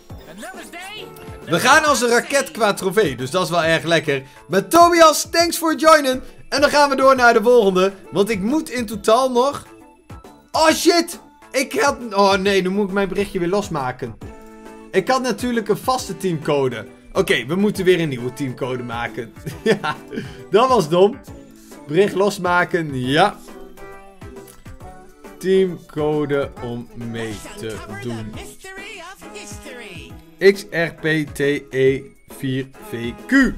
We gaan als een raket qua trofee, dus dat is wel erg lekker. Met Tobias, thanks voor het joinen. En dan gaan we door naar de volgende. Want ik moet in totaal nog... Oh shit! Ik had... Oh nee, nu moet ik mijn berichtje weer losmaken. Ik had natuurlijk een vaste teamcode. Oké, okay, we moeten weer een nieuwe teamcode maken. Ja, dat was dom. Bericht losmaken, ja. Teamcode om mee te doen. X R P T E vier V Q.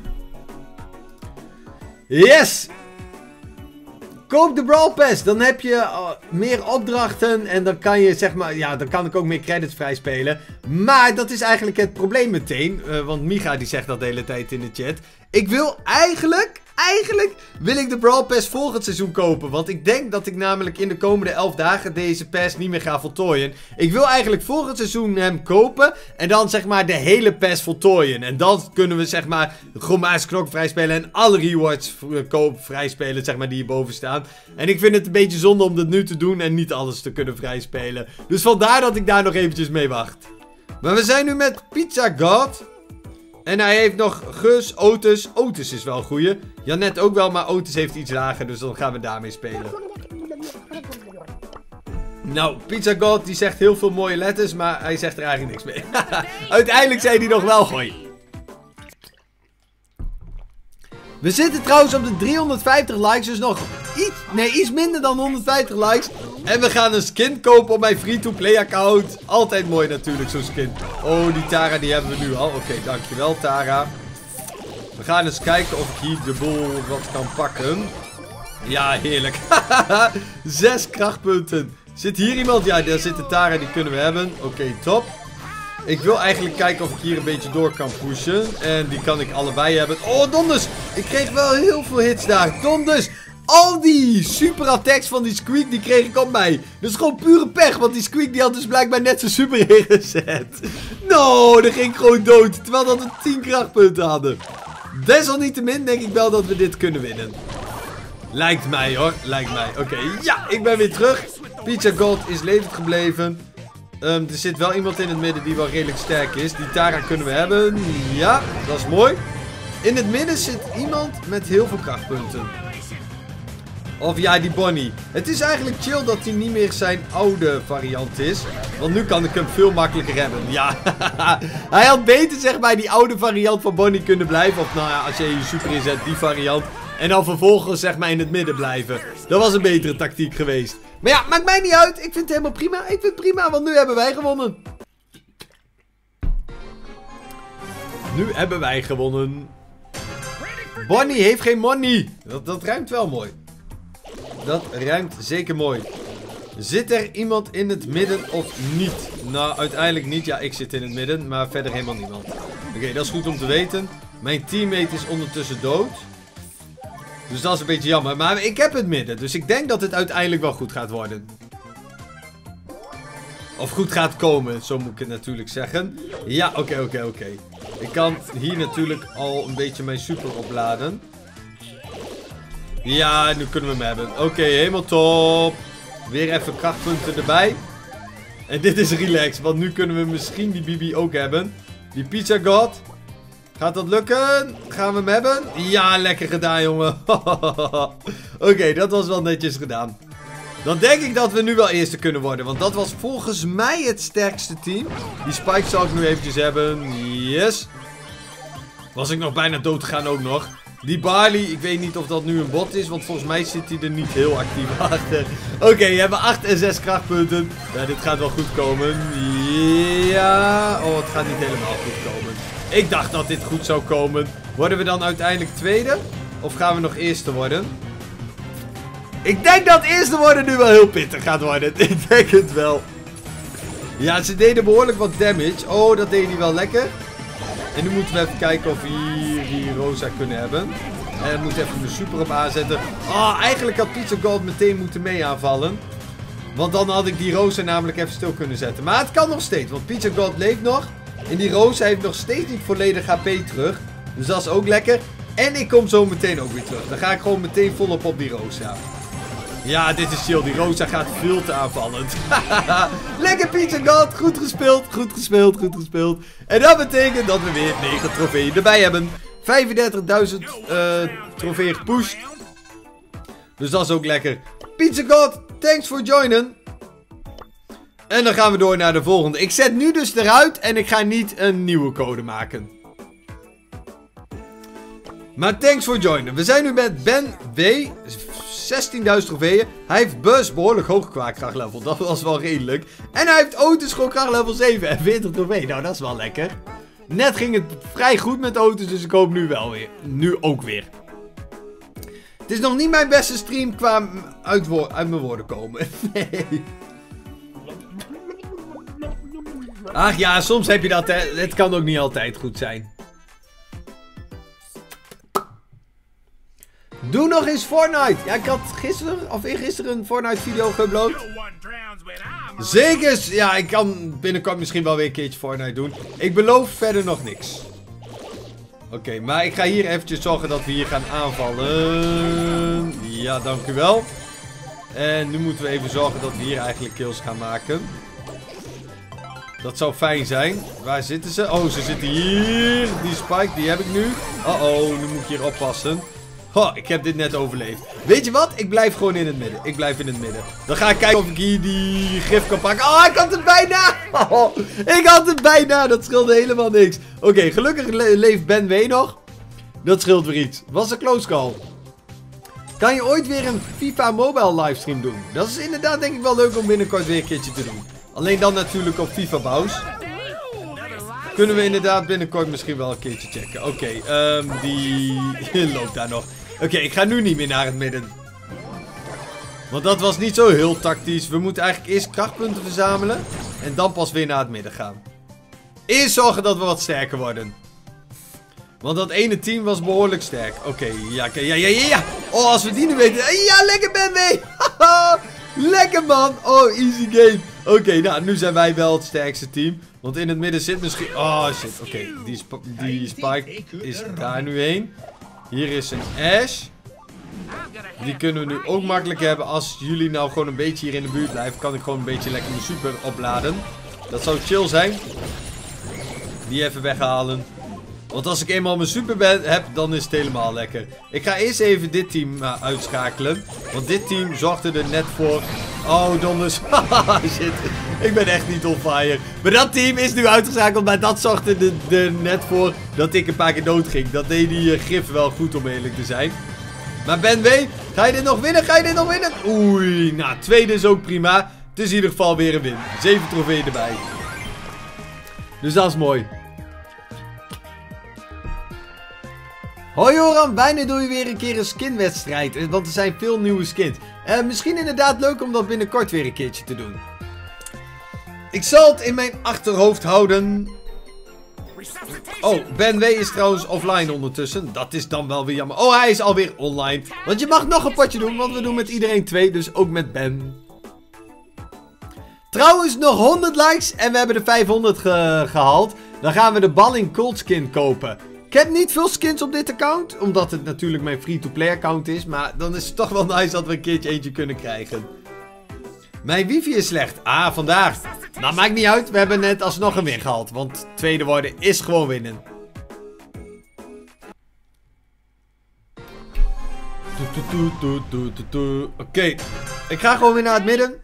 Yes! Koop de Brawl Pass, dan heb je uh, meer opdrachten en dan kan je zeg maar, ja, dan kan ik ook meer credits vrij spelen. Maar dat is eigenlijk het probleem meteen, uh, want Micha die zegt dat de hele tijd in de chat. Ik wil eigenlijk, eigenlijk wil ik de Brawl Pass volgend seizoen kopen. Want ik denk dat ik namelijk in de komende elf dagen deze pass niet meer ga voltooien. Ik wil eigenlijk volgend seizoen hem kopen en dan zeg maar de hele pass voltooien. En dan kunnen we zeg maar Groma's knok vrijspelen en alle rewards kopen vrijspelen zeg maar die hierboven staan. En ik vind het een beetje zonde om dat nu te doen en niet alles te kunnen vrijspelen. Dus vandaar dat ik daar nog eventjes mee wacht. Maar we zijn nu met Pizza God. En hij heeft nog Gus, Otis. Otis is wel een goeie. Janet ook wel, maar Otis heeft iets lager. Dus dan gaan we daarmee spelen. Nou, Pizza God die zegt heel veel mooie letters. Maar hij zegt er eigenlijk niks mee. Uiteindelijk zei hij nog wel gooi. We zitten trouwens op de driehonderdvijftig likes. Dus nog iets, nee, iets minder dan honderdvijftig likes. En we gaan een skin kopen op mijn free-to-play account. Altijd mooi natuurlijk, zo'n skin. Oh, die Tara die hebben we nu al. Oké, okay, dankjewel Tara. We gaan eens kijken of ik hier de boel wat kan pakken. Ja, heerlijk. Zes krachtpunten. Zit hier iemand? Ja, daar zit de Tara, die kunnen we hebben. Oké, okay, top. Ik wil eigenlijk kijken of ik hier een beetje door kan pushen. En die kan ik allebei hebben. Oh, donders! Ik kreeg wel heel veel hits daar. Donders! Al die super attacks van die Squeak, die kreeg ik op mij. Dat is gewoon pure pech, want die Squeak die had dus blijkbaar net zijn super ingezet. No, dan ging ik gewoon dood. Terwijl dat we tien krachtpunten hadden. Desalniettemin denk ik wel dat we dit kunnen winnen. Lijkt mij hoor, lijkt mij. Oké, okay, ja, ik ben weer terug. Pizza God is levend gebleven. Um, er zit wel iemand in het midden die wel redelijk sterk is. Die Tara kunnen we hebben. Ja, dat is mooi. In het midden zit iemand met heel veel krachtpunten. Of ja, die Bonnie. Het is eigenlijk chill dat hij niet meer zijn oude variant is. Want nu kan ik hem veel makkelijker hebben. Ja, hij had beter zeg maar die oude variant van Bonnie kunnen blijven. Of nou ja, als je je super inzet, die variant. En dan vervolgens zeg maar in het midden blijven. Dat was een betere tactiek geweest. Maar ja, maakt mij niet uit. Ik vind het helemaal prima. Ik vind het prima, want nu hebben wij gewonnen. Nu hebben wij gewonnen. Bonnie heeft geen money. Dat, dat ruimt wel mooi. Dat ruimt zeker mooi. Zit er iemand in het midden of niet? Nou, uiteindelijk niet. Ja, ik zit in het midden, maar verder helemaal niemand. Oké, okay, dat is goed om te weten. Mijn teammate is ondertussen dood. Dus dat is een beetje jammer. Maar ik heb het midden. Dus ik denk dat het uiteindelijk wel goed gaat worden. Of goed gaat komen. Zo moet ik het natuurlijk zeggen. Ja, oké, okay, oké, okay, oké. Okay. Ik kan hier natuurlijk al een beetje mijn super opladen. Ja, nu kunnen we hem hebben. Oké, okay, helemaal top. Weer even krachtpunten erbij. En dit is relax. Want nu kunnen we misschien die Bibi ook hebben. Die Pizza God. Gaat dat lukken? Gaan we hem hebben? Ja, lekker gedaan, jongen. Oké, okay, dat was wel netjes gedaan. Dan denk ik dat we nu wel eerste kunnen worden. Want dat was volgens mij het sterkste team. Die Spike zal ik nu eventjes hebben. Yes. Was ik nog bijna dood gegaan ook nog. Die Barley, ik weet niet of dat nu een bot is. Want volgens mij zit hij er niet heel actief achter. Oké, okay, we hebben acht en zes krachtpunten. Ja, dit gaat wel goed komen. Ja. Oh, het gaat niet helemaal goed komen. Ik dacht dat dit goed zou komen. Worden we dan uiteindelijk tweede? Of gaan we nog eerste worden? Ik denk dat eerste worden nu wel heel pittig gaat worden. Ik denk het wel. Ja, ze deden behoorlijk wat damage. Oh, dat deed hij wel lekker. En nu moeten we even kijken of we hier die Rosa kunnen hebben. En we moeten even de super op aanzetten. Oh, eigenlijk had Pizza God meteen moeten mee aanvallen. Want dan had ik die Rosa namelijk even stil kunnen zetten. Maar het kan nog steeds, want Pizza God leeft nog. En die Rosa heeft nog steeds niet volledig H P terug. Dus dat is ook lekker. En ik kom zo meteen ook weer terug. Dan ga ik gewoon meteen volop op die Rosa. Ja, dit is chill. Die Rosa gaat veel te aanvallend. Lekker Pizza God. Goed gespeeld. Goed gespeeld. Goed gespeeld. En dat betekent dat we weer negen trofeeën erbij hebben. vijfendertigduizend uh, trofeeën gepusht. Dus dat is ook lekker. Pizza God, thanks voor joinen. En dan gaan we door naar de volgende. Ik zet nu dus eruit en ik ga niet een nieuwe code maken. Maar thanks voor joinen. We zijn nu met Ben W. zestienduizend trofeeën. Hij heeft Buzz behoorlijk hoog kwaakkrachtlevel. Dat was wel redelijk. En hij heeft Otis gewoon kracht level zeven en veertig trofeeën. Nou, dat is wel lekker. Net ging het vrij goed met Otis, dus ik hoop nu wel weer. Nu ook weer. Het is nog niet mijn beste stream qua uit, uit mijn woorden komen. Nee. Ach ja, soms heb je dat, hè. Het kan ook niet altijd goed zijn. Doe nog eens Fortnite. Ja, ik had gisteren of eergisteren een Fortnite video geüpload. Zeker. Ja, ik kan binnenkort misschien wel weer een keertje Fortnite doen. Ik beloof verder nog niks. Oké, okay, maar ik ga hier eventjes zorgen dat we hier gaan aanvallen. Ja, dank u wel. En nu moeten we even zorgen dat we hier eigenlijk kills gaan maken. Dat zou fijn zijn. Waar zitten ze? Oh, ze zitten hier. Die Spike, die heb ik nu. Uh oh, nu moet ik hier oppassen. Oh, ik heb dit net overleefd. Weet je wat? Ik blijf gewoon in het midden. Ik blijf in het midden. Dan ga ik kijken of ik hier die gif kan pakken. Oh, ik had het bijna. Oh, ik had het bijna. Dat scheelde helemaal niks. Oké, okay, gelukkig le leeft Ben W nog. Dat scheelt weer iets. Was een close call. Kan je ooit weer een FIFA Mobile livestream doen? Dat is inderdaad denk ik wel leuk om binnenkort weer een keertje te doen. Alleen dan natuurlijk op FIFA Baus. Kunnen we inderdaad binnenkort misschien wel een keertje checken. Oké, okay, um, die loopt daar nog. Oké, okay, ik ga nu niet meer naar het midden. Want dat was niet zo heel tactisch. We moeten eigenlijk eerst krachtpunten verzamelen. En dan pas weer naar het midden gaan. Eerst zorgen dat we wat sterker worden. Want dat ene team was behoorlijk sterk. Oké, okay, ja, ja, ja, ja, ja. Oh, als we die nu weten. Ja, lekker Ben W. Lekker man. Oh, easy game. Oké, okay, nou, nu zijn wij wel het sterkste team. Want in het midden zit misschien... Oh, shit. Oké, okay, die, sp die Spike is daar nu heen. Hier is een Ash. Die kunnen we nu ook makkelijk hebben. Als jullie nou gewoon een beetje hier in de buurt blijven, kan ik gewoon een beetje lekker mijn super opladen. Dat zou chill zijn. Die even weghalen. Want als ik eenmaal mijn super ben, heb, dan is het helemaal lekker. Ik ga eerst even dit team uh, uitschakelen. Want dit team zorgde er net voor... Oh, donders. Shit. Ik ben echt niet on fire. Maar dat team is nu uitgeschakeld. Maar dat zorgde er, er net voor dat ik een paar keer dood ging. Dat deed die uh, gif wel goed om eerlijk te zijn. Maar Ben W, ga je dit nog winnen? Ga je dit nog winnen? Oei, nou, tweede is ook prima. Het is in ieder geval weer een win. Zeven trofeeën erbij. Dus dat is mooi. Hoi Joran, bijna doe je weer een keer een skinwedstrijd, want er zijn veel nieuwe skins. Uh, misschien inderdaad leuk om dat binnenkort weer een keertje te doen. Ik zal het in mijn achterhoofd houden. Oh, Ben W is trouwens offline ondertussen. Dat is dan wel weer jammer. Oh, hij is alweer online. Want je mag nog een potje doen, want we doen met iedereen twee, dus ook met Ben. Trouwens, nog honderd likes en we hebben de vijfhonderd ge gehaald. Dan gaan we de Balling Cold Skin kopen. Ik heb niet veel skins op dit account, omdat het natuurlijk mijn free-to-play account is. Maar dan is het toch wel nice dat we een keertje eentje kunnen krijgen. Mijn wifi is slecht. Ah, vandaag. Nou, maakt niet uit. We hebben net alsnog een win gehaald. Want tweede worden is gewoon winnen. Oké. Okay. Ik ga gewoon weer naar het midden.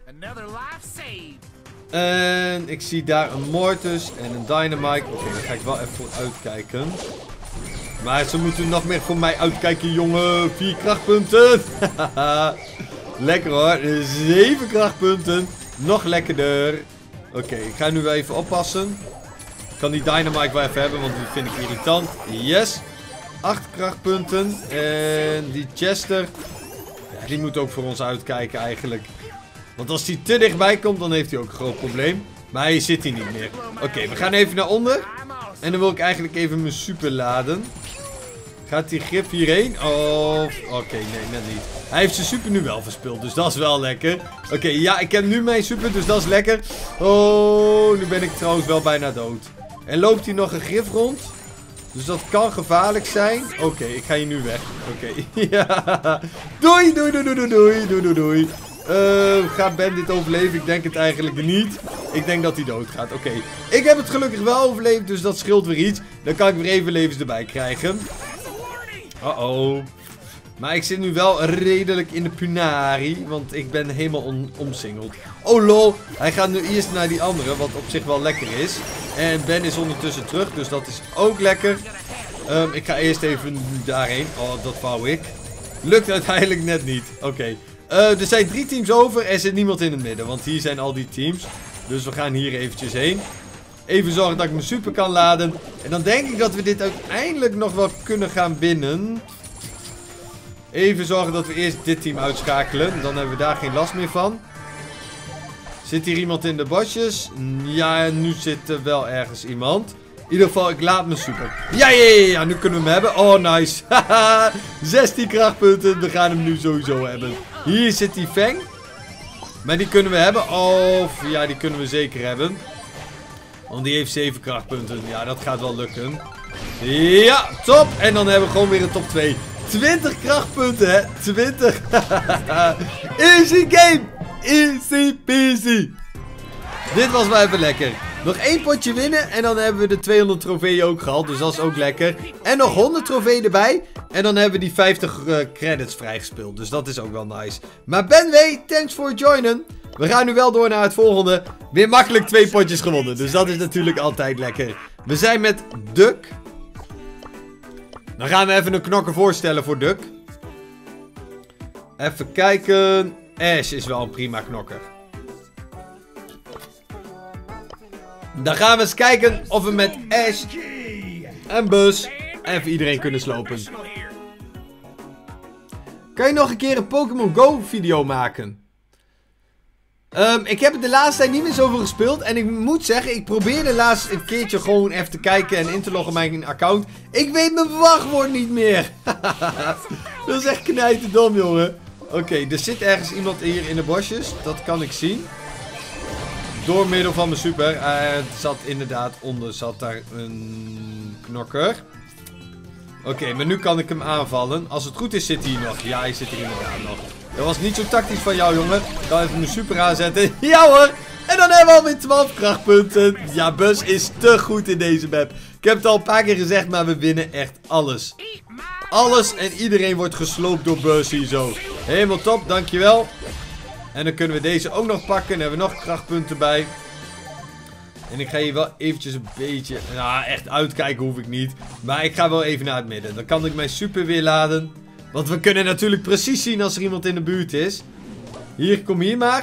En ik zie daar een Mortis en een Dynamite. Oké, okay, daar ga ik wel even voor uitkijken. Maar ze moeten nog meer voor mij uitkijken, jongen. Vier krachtpunten. Lekker hoor. Zeven krachtpunten. Nog lekkerder. Oké, okay, ik ga nu wel even oppassen. Ik kan die Dynamite wel even hebben, want die vind ik irritant. Yes. Acht krachtpunten. En die Chester. Ja, die moet ook voor ons uitkijken eigenlijk. Want als hij te dichtbij komt, dan heeft hij ook een groot probleem. Maar hij zit hier niet meer. Oké, okay, we gaan even naar onder. En dan wil ik eigenlijk even mijn super laden. Gaat die grif hierheen? Of... Oké, okay, nee, net niet. Hij heeft zijn super nu wel verspild, dus dat is wel lekker. Oké, okay, ja, ik heb nu mijn super, dus dat is lekker. Oh, nu ben ik trouwens wel bijna dood. En loopt hier nog een grif rond? Dus dat kan gevaarlijk zijn. Oké, okay, ik ga hier nu weg. Oké, okay. Ja. Doei, doei, doei, doei, doei, doei, doei, doei. Uh, gaat Ben dit overleven? Ik denk het eigenlijk niet. Ik denk dat hij doodgaat. Oké. Okay. Ik heb het gelukkig wel overleefd, dus dat scheelt weer iets. Dan kan ik weer even levens erbij krijgen. Uh-oh. Maar ik zit nu wel redelijk in de punari. Want ik ben helemaal on omsingeld. Oh lol. Hij gaat nu eerst naar die andere. Wat op zich wel lekker is. En Ben is ondertussen terug. Dus dat is ook lekker. Um, ik ga eerst even daarheen. Oh, dat wou ik. Lukt uiteindelijk net niet. Oké. Okay. Uh, er zijn drie teams over. Er zit niemand in het midden. Want hier zijn al die teams. Dus we gaan hier eventjes heen. Even zorgen dat ik mijn super kan laden. En dan denk ik dat we dit uiteindelijk nog wel kunnen gaan winnen. Even zorgen dat we eerst dit team uitschakelen. Dan hebben we daar geen last meer van. Zit hier iemand in de bosjes? Ja, nu zit er wel ergens iemand. In ieder geval, ik laat mijn super. Ja, ja, ja, ja, nu kunnen we hem hebben. Oh, nice. Haha, zestien krachtpunten. We gaan hem nu sowieso hebben. Hier zit die Feng. Maar die kunnen we hebben. Of, ja, die kunnen we zeker hebben. Want die heeft zeven krachtpunten. Ja, dat gaat wel lukken. Ja, top. En dan hebben we gewoon weer een top twee. twintig krachtpunten, hè. twintig. Easy game. Easy peasy. Dit was wel even lekker. Nog één potje winnen en dan hebben we de tweehonderd trofeeën ook gehad. Dus dat is ook lekker. En nog honderd trofeeën erbij. En dan hebben we die vijftig uh, credits vrijgespeeld. Dus dat is ook wel nice. Maar Ben W, thanks voor joinen. We gaan nu wel door naar het volgende. Weer makkelijk twee potjes gewonnen. Dus dat is natuurlijk altijd lekker. We zijn met Duck. Dan gaan we even een knokker voorstellen voor Duck. Even kijken. Ash is wel een prima knokker. Dan gaan we eens kijken of we met Ash en Buzz even iedereen kunnen slopen. Kan je nog een keer een Pokémon Go video maken? Um, ik heb het de laatste tijd niet meer zoveel gespeeld. En ik moet zeggen, ik probeerde laatst een keertje gewoon even te kijken en in te loggen op mijn account. Ik weet mijn wachtwoord niet meer. Dat is echt knijterdom, jongen. Oké, okay, er zit ergens iemand hier in de bosjes. Dat kan ik zien. Door middel van mijn super. Uh, het zat inderdaad onder, zat daar een knokker. Oké, okay, maar nu kan ik hem aanvallen. Als het goed is zit hij nog. Ja, hij zit hier inderdaad nog. Dat was niet zo tactisch van jou, jongen. Ik kan even mijn super aanzetten. Ja hoor! En dan hebben we alweer twaalf krachtpunten. Ja, Buzz is te goed in deze map. Ik heb het al een paar keer gezegd, maar we winnen echt alles. Alles en iedereen wordt gesloopt door Buzz hier zo. Helemaal top, dankjewel. En dan kunnen we deze ook nog pakken. Dan hebben we nog krachtpunten bij. En ik ga hier wel eventjes een beetje... Nou, echt uitkijken hoef ik niet. Maar ik ga wel even naar het midden. Dan kan ik mijn super weer laden. Want we kunnen natuurlijk precies zien als er iemand in de buurt is. Hier, kom hier maar.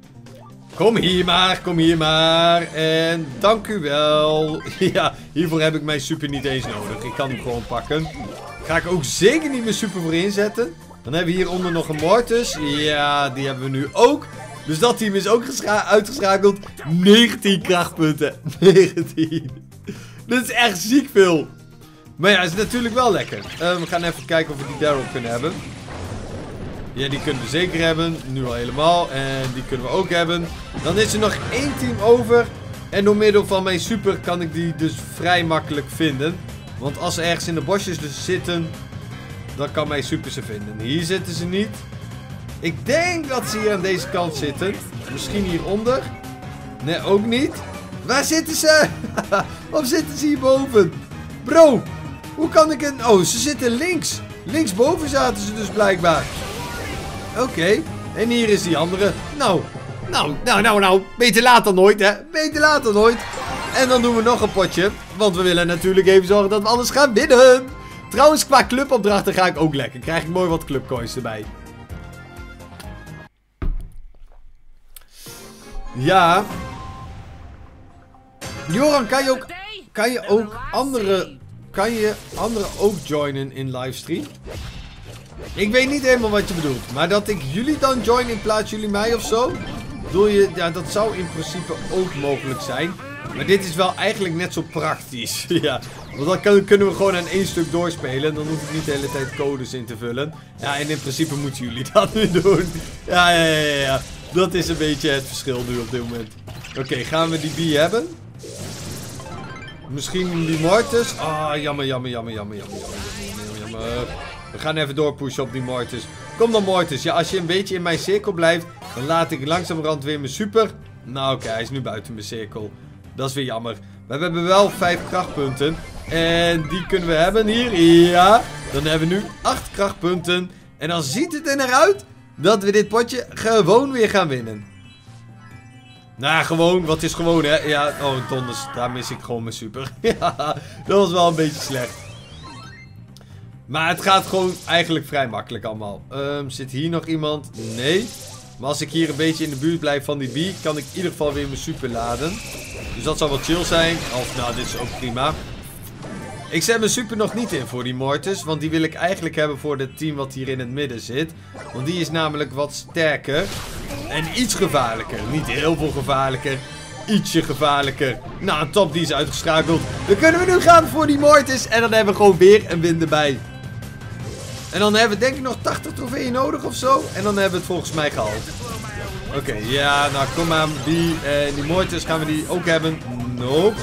Kom hier maar, kom hier maar. En dank u wel. Ja, hiervoor heb ik mijn super niet eens nodig. Ik kan hem gewoon pakken. Ga ik ook zeker niet mijn super voor inzetten. Dan hebben we hieronder nog een Mortis. Ja, die hebben we nu ook. Dus dat team is ook uitgeschakeld. negentien krachtpunten. negentien. Dat is echt ziek veel. Maar ja, is natuurlijk wel lekker. Uh, we gaan even kijken of we die Daryl kunnen hebben. Ja, die kunnen we zeker hebben. Nu al helemaal. En die kunnen we ook hebben. Dan is er nog één team over. En door middel van mijn super kan ik die dus vrij makkelijk vinden. Want als ze ergens in de bosjes dus zitten, dan kan mijn super ze vinden. Hier zitten ze niet. Ik denk dat ze hier aan deze kant zitten. Misschien hieronder. Nee, ook niet. Waar zitten ze? Of zitten ze hierboven? Bro, hoe kan ik een... Oh, ze zitten links. Linksboven zaten ze dus blijkbaar. Oké. Okay. En hier is die andere. Nou, nou, nou, nou, nou. Beter laat dan nooit, hè. Beter laat dan nooit. En dan doen we nog een potje. Want we willen natuurlijk even zorgen dat we alles gaan winnen. Trouwens, qua clubopdrachten ga ik ook lekker. Krijg ik mooi wat clubcoins erbij. Ja. Joran, kan je ook, kan je ook andere, kan je anderen ook joinen in livestream? Ik weet niet helemaal wat je bedoelt. Maar dat ik jullie dan join in plaats jullie mij of zo? Bedoel je, ja, dat zou in principe ook mogelijk zijn. Maar dit is wel eigenlijk net zo praktisch. Ja, want dan kan, kunnen we gewoon aan één stuk doorspelen. Dan hoef ik niet de hele tijd codes in te vullen. Ja, en in principe moeten jullie dat nu doen. Ja, ja, ja, ja. ja. Dat is een beetje het verschil nu op dit moment. Oké, okay, gaan we die bee hebben? Misschien die Mortis. Ah, jammer, jammer, jammer, jammer, jammer, jammer, jammer. We gaan even doorpushen op die Mortis. Kom dan, Mortis. Ja, als je een beetje in mijn cirkel blijft, dan laat ik langzamerhand weer mijn super. Nou, oké, okay, hij is nu buiten mijn cirkel. Dat is weer jammer. Maar we hebben wel vijf krachtpunten. En die kunnen we hebben hier. Ja. Dan hebben we nu acht krachtpunten. En dan ziet het er naar uit dat we dit potje gewoon weer gaan winnen. Nou, gewoon. Wat is gewoon, hè? Ja, oh, donders. Daar mis ik gewoon mijn super. Ja, dat was wel een beetje slecht. Maar het gaat gewoon eigenlijk vrij makkelijk allemaal. Um, zit hier nog iemand? Nee. Maar als ik hier een beetje in de buurt blijf van die bee, kan ik in ieder geval weer mijn super laden. Dus dat zal wel chill zijn. Of, nou, dit is ook prima. Ik zet mijn super nog niet in voor die Mortis. Want die wil ik eigenlijk hebben voor het team wat hier in het midden zit. Want die is namelijk wat sterker. En iets gevaarlijker. Niet heel veel gevaarlijker. Ietsje gevaarlijker. Nou, een top die is uitgeschakeld. Dan kunnen we nu gaan voor die Mortis. En dan hebben we gewoon weer een win erbij. En dan hebben we denk ik nog tachtig trofeeën nodig of zo. En dan hebben we het volgens mij gehaald. Oké, okay, ja, nou kom maar. Die, uh, die Mortis gaan we die ook hebben. Nope.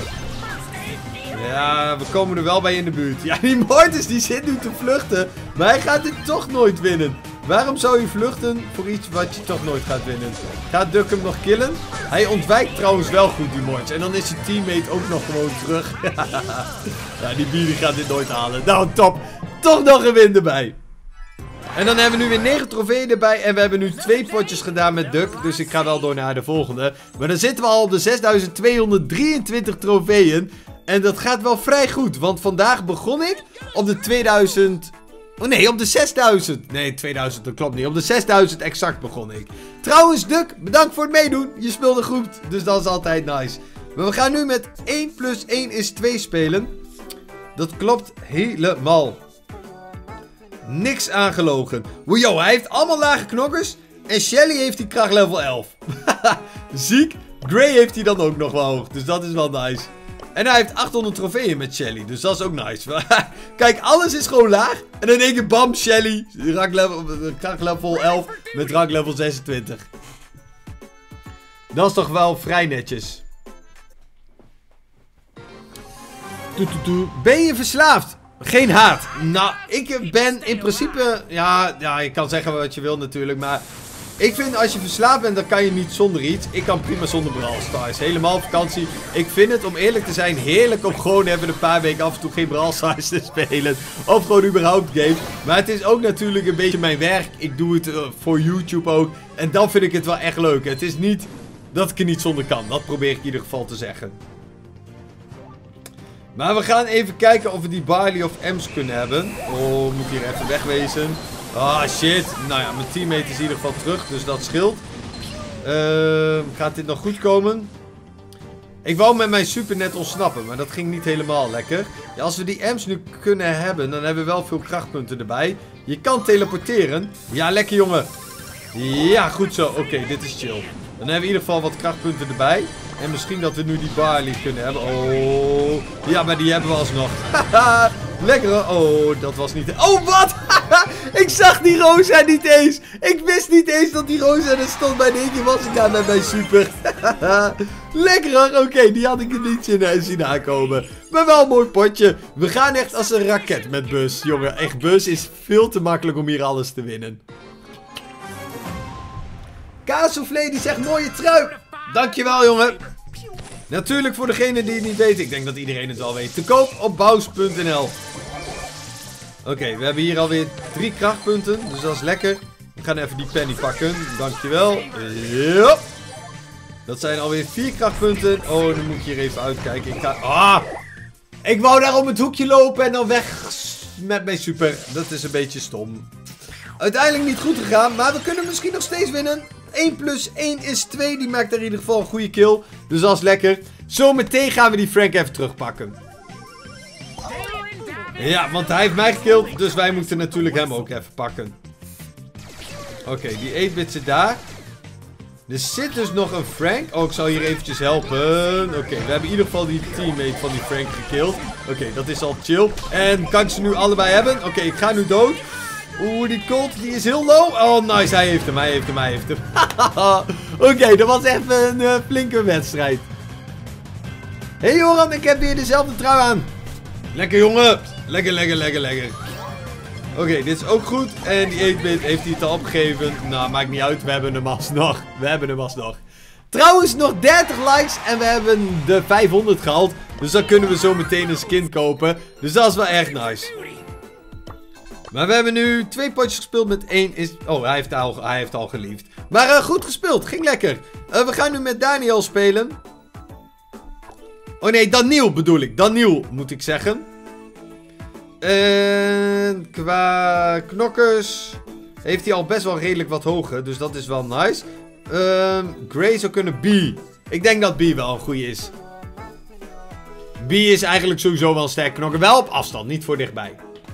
Ja, we komen er wel bij in de buurt. Ja, die Mortis die zit nu te vluchten. Maar hij gaat dit toch nooit winnen. Waarom zou je vluchten voor iets wat je toch nooit gaat winnen? Gaat Duck hem nog killen? Hij ontwijkt trouwens wel goed die Mortis. En dan is zijn teammate ook nog gewoon terug. Ja, die Bee die gaat dit nooit halen. Nou, top. Toch nog een win erbij. En dan hebben we nu weer negen trofeeën erbij. En we hebben nu twee potjes gedaan met Duck. Dus ik ga wel door naar de volgende. Maar dan zitten we al op de zesduizend tweehonderddrieëntwintig trofeeën. En dat gaat wel vrij goed. Want vandaag begon ik op de tweeduizend... Oh nee, op de zesduizend. Nee, tweeduizend, dat klopt niet. Op de zesduizend exact begon ik. Trouwens, Duck, bedankt voor het meedoen. Je speelde goed. Dus dat is altijd nice. Maar we gaan nu met één plus één is twee spelen. Dat klopt helemaal. Niks aangelogen. Wow, hij heeft allemaal lage knokkers. En Shelly heeft die kracht level elf. Ziek. Gray heeft hij dan ook nog wel hoog. Dus dat is wel nice. En hij heeft achthonderd trofeeën met Shelly. Dus dat is ook nice. Kijk, alles is gewoon laag. En dan denk ik, bam, Shelly. Kracht level elf met rank level zesentwintig. Dat is toch wel vrij netjes. Ben je verslaafd? Geen haat. Nou, ik ben in principe... Ja, ja, je kan zeggen wat je wil natuurlijk, maar... Ik vind als je verslaafd bent, dan kan je niet zonder iets. Ik kan prima zonder Brawl Stars. Helemaal op vakantie. Ik vind het, om eerlijk te zijn, heerlijk om gewoon even een paar weken af en toe geen Brawl Stars te spelen. Of gewoon überhaupt games. Maar het is ook natuurlijk een beetje mijn werk. Ik doe het uh, voor YouTube ook. En dan vind ik het wel echt leuk. Het is niet dat ik er niet zonder kan. Dat probeer ik in ieder geval te zeggen. Maar we gaan even kijken of we die Barley of Ems kunnen hebben. Oh, moet hier even wegwezen. Ah, shit. Nou ja, mijn teammate is in ieder geval terug, dus dat scheelt. Uh, gaat dit nog goed komen? Ik wou met mijn super net ontsnappen, maar dat ging niet helemaal lekker. Ja, als we die Ems nu kunnen hebben, dan hebben we wel veel krachtpunten erbij. Je kan teleporteren. Ja, lekker jongen. Ja, goed zo. Oké, okay, dit is chill. Dan hebben we in ieder geval wat krachtpunten erbij. En misschien dat we nu die Barley kunnen hebben. Oh. Ja, maar die hebben we alsnog. Haha. Lekker. Oh, dat was niet... Oh, wat? Ik zag die Rosa niet eens. Ik wist niet eens dat die Rosa er stond. Bij de één was ik daar met mijn super. Lekker hoor. Oké, okay, die had ik er niet in zien aankomen. Maar wel een mooi potje. We gaan echt als een raket met Bus. Jongen, echt Bus is veel te makkelijk om hier alles te winnen. Kaassoufflé die zegt mooie trui. Dankjewel jongen. Natuurlijk voor degene die het niet weet. Ik denk dat iedereen het wel weet. Te koop op bouws punt n l. Oké, okay, we hebben hier alweer drie krachtpunten. Dus dat is lekker. We gaan even die penny pakken. Dankjewel. Yep. Dat zijn alweer vier krachtpunten. Oh, dan moet ik hier even uitkijken. Ik ga... Ah! Ik wou daar om het hoekje lopen en dan weg met mijn super. Dat is een beetje stom. Uiteindelijk niet goed gegaan. Maar we kunnen misschien nog steeds winnen. één plus één is twee. Die maakt er in ieder geval een goede kill. Dus dat is lekker. Zometeen gaan we die Frank even terugpakken. Ja, want hij heeft mij gekilld. Dus wij moeten natuurlijk hem ook even pakken. Oké, okay, die eight-bit zit daar. Er zit dus nog een Frank. Oh, ik zal hier eventjes helpen. Oké, okay, we hebben in ieder geval die teammate van die Frank gekilld. Oké, okay, dat is al chill. En kan ik ze nu allebei hebben? Oké, okay, ik ga nu dood. Oeh, die Colt, die is heel low. Oh, nice. Hij heeft hem, hij heeft hem, hij heeft hem. Oké, okay, dat was even een uh, flinke wedstrijd. Hey Joran, ik heb weer dezelfde trui aan. Lekker jongen. Lekker, lekker, lekker, lekker. Oké, okay, dit is ook goed. En die eight-bit heeft hij het al opgegeven. Nou, maakt niet uit. We hebben hem alsnog. We hebben hem alsnog. Trouwens, nog dertig likes en we hebben de vijfhonderd gehaald. Dus dan kunnen we zo meteen een skin kopen. Dus dat is wel echt nice. Maar we hebben nu twee potjes gespeeld met één is... Oh, hij heeft al, hij heeft al geliefd. Maar uh, goed gespeeld. Ging lekker. Uh, we gaan nu met Daniel spelen. Oh nee, Daniel bedoel ik. Daniel moet ik zeggen. En qua knokkers heeft hij al best wel redelijk wat hoger. Dus dat is wel nice. Uh, Gray zou kunnen B. Ik denk dat B wel een goeie is. B is eigenlijk sowieso wel een sterk knokker. Wel op afstand, niet voor dichtbij.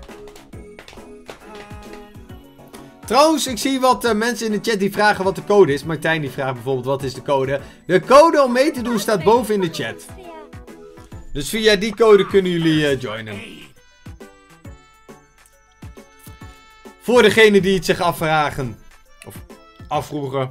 Trouwens, ik zie wat uh, mensen in de chat die vragen wat de code is. Martijn die vraagt bijvoorbeeld wat is de code. De code om mee te doen staat boven in de chat. Dus via die code kunnen jullie uh, joinen. Voor degenen die het zich afvragen. Of afvroegen.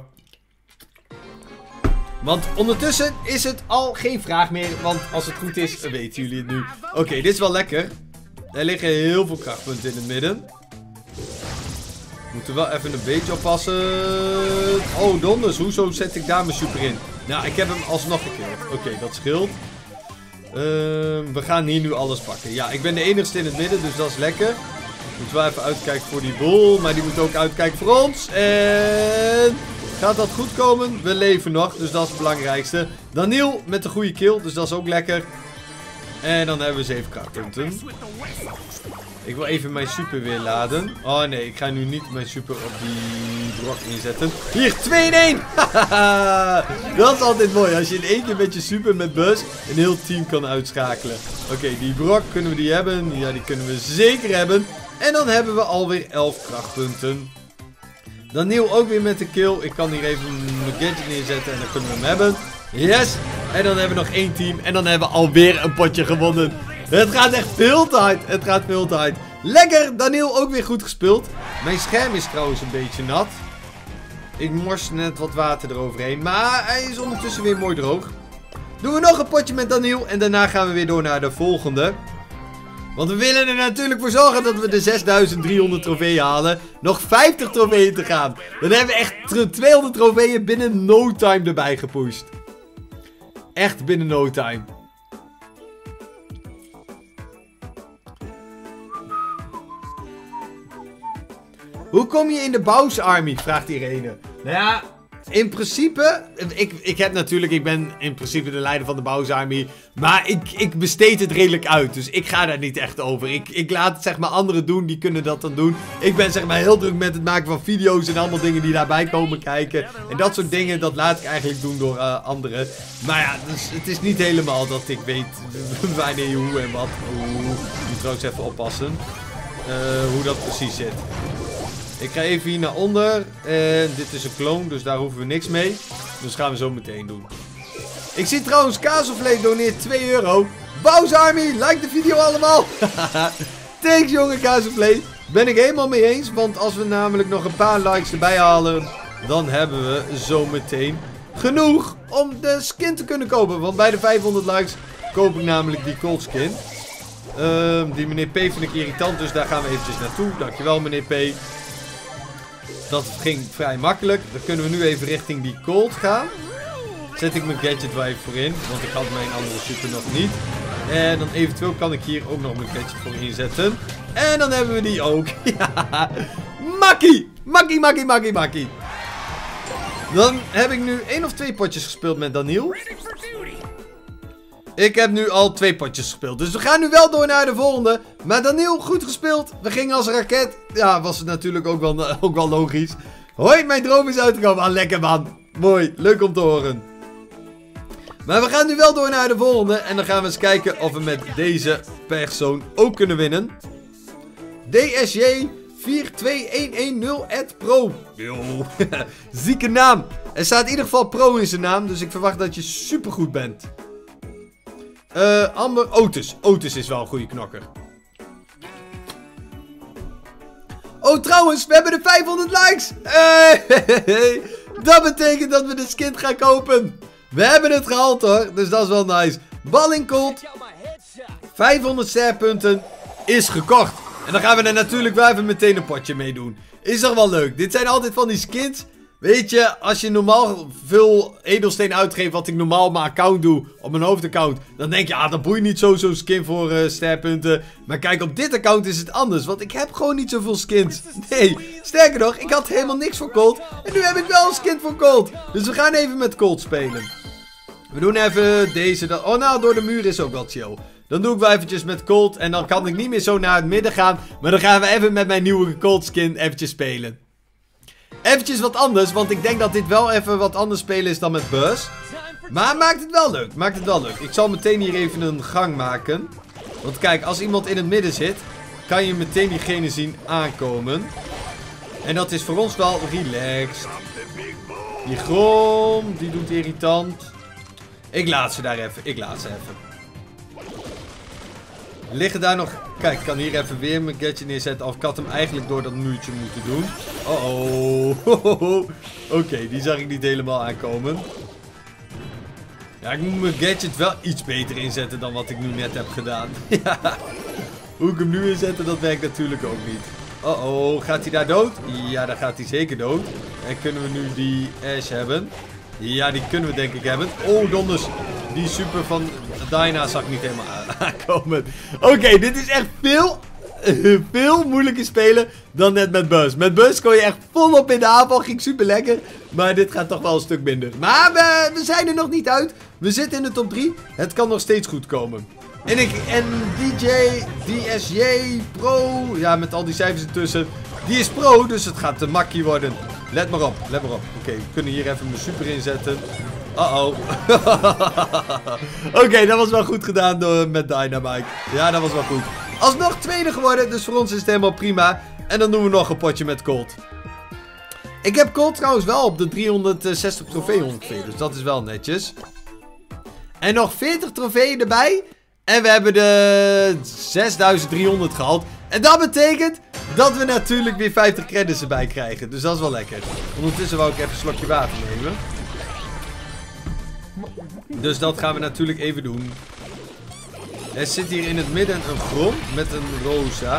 Want ondertussen is het al geen vraag meer. Want als het goed is, weten jullie het nu. Oké, okay, dit is wel lekker. Er liggen heel veel krachtpunten in het midden. Moeten wel even een beetje oppassen. Oh, donders. Hoezo zet ik daar mijn super in? Nou, ik heb hem alsnog gekeerd. Oké, okay, dat scheelt. Uh, we gaan hier nu alles pakken. Ja, ik ben de enigste in het midden, dus dat is lekker. Moeten wel even uitkijken voor die bol. Maar die moet ook uitkijken voor ons. En... gaat dat goed komen? We leven nog, dus dat is het belangrijkste. Daniel met de goede kill, dus dat is ook lekker. En dan hebben we zeven krachtpunten. Ik wil even mijn super weer laden. Oh nee, ik ga nu niet mijn super op die brok inzetten. Hier, twee in één! Dat is altijd mooi, als je in één keer met je super met Buzz een heel team kan uitschakelen. Oké, okay, die brok, kunnen we die hebben? Ja, die kunnen we zeker hebben. En dan hebben we alweer elf krachtpunten. Daniel ook weer met de kill. Ik kan hier even mijn gadget neerzetten en dan kunnen we hem hebben. Yes! En dan hebben we nog één team. En dan hebben we alweer een potje gewonnen. Het gaat echt veel te hard. Het gaat veel te hard. Lekker! Daniel ook weer goed gespeeld. Mijn scherm is trouwens een beetje nat. Ik mors net wat water eroverheen. Maar hij is ondertussen weer mooi droog. Doen we nog een potje met Daniel. En daarna gaan we weer door naar de volgende. Want we willen er natuurlijk voor zorgen dat we de zesduizend driehonderd trofeeën halen. Nog vijftig trofeeën te gaan. Dan hebben we echt tweehonderd trofeeën binnen no time erbij gepusht. Echt binnen no time. Hoe kom je in de Bowser Army? Vraagt Irene. Nou ja, in principe... Ik, ik heb natuurlijk... Ik ben in principe de leider van de Bowser Army. Maar ik, ik besteed het redelijk uit. Dus ik ga daar niet echt over. Ik, ik laat zeg maar anderen doen. Die kunnen dat dan doen. Ik ben zeg maar heel druk met het maken van video's. En allemaal dingen die daarbij komen kijken. En dat soort dingen. Dat laat ik eigenlijk doen door uh, anderen. Maar ja, dus het is niet helemaal dat ik weet wanneer, hoe en wat. Oeh, ik moet trouwens even oppassen. Uh, hoe dat precies zit. Ik ga even hier naar onder. En dit is een clone, dus daar hoeven we niks mee. Dus gaan we zo meteen doen. Ik zie trouwens, Kazelvlees doneert twee euro. Bowser Army, like de video allemaal. Thanks jongen, Kazelvlees. Ben ik helemaal mee eens. Want als we namelijk nog een paar likes erbij halen, dan hebben we zo meteen genoeg om de skin te kunnen kopen. Want bij de vijfhonderd likes koop ik namelijk die cold skin. Uh, die meneer P vind ik irritant, dus daar gaan we eventjes naartoe. Dankjewel meneer P. Dat ging vrij makkelijk. Dan kunnen we nu even richting die cold gaan. Zet ik mijn gadget wel even voor in. Want ik had mijn andere super nog niet. En dan eventueel kan ik hier ook nog mijn gadget voor inzetten. En dan hebben we die ook. Ja. Makkie! Makkie, makkie, makkie, makkie. Dan heb ik nu één of twee potjes gespeeld met Daniel. Ik heb nu al twee potjes gespeeld. Dus we gaan nu wel door naar de volgende. Maar Daniel, goed gespeeld. We gingen als een raket. Ja, was het natuurlijk ook wel, ook wel logisch. Hoi, mijn droom is uitgekomen. Ah, lekker man. Mooi, leuk om te horen. Maar we gaan nu wel door naar de volgende. En dan gaan we eens kijken of we met deze persoon ook kunnen winnen. D S J vier twee een een nul at pro. Yo. Zieke naam. Er staat in ieder geval pro in zijn naam. Dus ik verwacht dat je supergoed bent. Uh, Amber, Otis. Otis is wel een goede knokker. Oh, trouwens, we hebben de vijfhonderd likes. Hey, dat betekent dat we de skin gaan kopen. We hebben het gehaald hoor, dus dat is wel nice. Balling Cold. vijfhonderd sterpunten is gekocht. En dan gaan we er natuurlijk wel even meteen een potje mee doen. Is toch wel leuk. Dit zijn altijd van die skins Weet je, als je normaal veel edelsteen uitgeeft wat ik normaal op mijn account doe, op mijn hoofdaccount, dan denk je, ah, dat boeit niet zo zo'n skin voor uh, sterpunten. Maar kijk, op dit account is het anders, want ik heb gewoon niet zoveel skins. Nee, sterker nog, ik had helemaal niks voor Colt. En nu heb ik wel een skin voor Colt. Dus we gaan even met Colt spelen. We doen even deze. Dan... Oh, nou, door de muur is ook wel chill. Dan doe ik wel eventjes met Colt. En dan kan ik niet meer zo naar het midden gaan. Maar dan gaan we even met mijn nieuwe Colt skin eventjes spelen. Eventjes wat anders. Want ik denk dat dit wel even wat anders spelen is dan met Buzz. Maar maakt het wel leuk. Maakt het wel leuk. Ik zal meteen hier even een gang maken. Want kijk, als iemand in het midden zit, kan je meteen diegene zien aankomen. En dat is voor ons wel relaxed. Die Grom, die doet irritant. Ik laat ze daar even. Ik laat ze even. Liggen daar nog... Kijk, ik kan hier even weer mijn gadget neerzetten. Of ik had hem eigenlijk door dat muurtje moeten doen. Oh oh. Oké, okay, die zag ik niet helemaal aankomen. Ja, ik moet mijn gadget wel iets beter inzetten dan wat ik nu net heb gedaan. Ja. Hoe ik hem nu inzette, dat werkt natuurlijk ook niet. Oh oh, gaat hij daar dood? Ja, daar gaat hij zeker dood. En kunnen we nu die Ash hebben? Ja, die kunnen we denk ik hebben. Oh, donders. Die super van Dyna zag ik niet helemaal aankomen. Oké, okay, dit is echt veel, veel moeilijker spelen dan net met Buzz. Met Buzz kon je echt volop in de aanval. Ging super lekker. Maar dit gaat toch wel een stuk minder. Maar we, we zijn er nog niet uit. We zitten in de top drie. Het kan nog steeds goed komen. En ik, en D J, D S J, Pro, ja met al die cijfers ertussen. Die is Pro, dus het gaat te makkie worden. Let maar op, let maar op. Oké, okay, we kunnen hier even mijn super inzetten. Uh-oh. Oké, okay, dat was wel goed gedaan door, met Dynamite. Ja, dat was wel goed. Alsnog tweede geworden, dus voor ons is het helemaal prima. En dan doen we nog een potje met Colt. Ik heb Colt trouwens wel op de driehonderdzestig trofee ongeveer, dus dat is wel netjes. En nog veertig trofeeën erbij. En we hebben de zesduizend driehonderd gehaald. En dat betekent dat we natuurlijk weer vijftig credits erbij krijgen. Dus dat is wel lekker. Ondertussen wou ik even een slokje water nemen. Dus dat gaan we natuurlijk even doen. Er zit hier in het midden een Grom met een Rosa.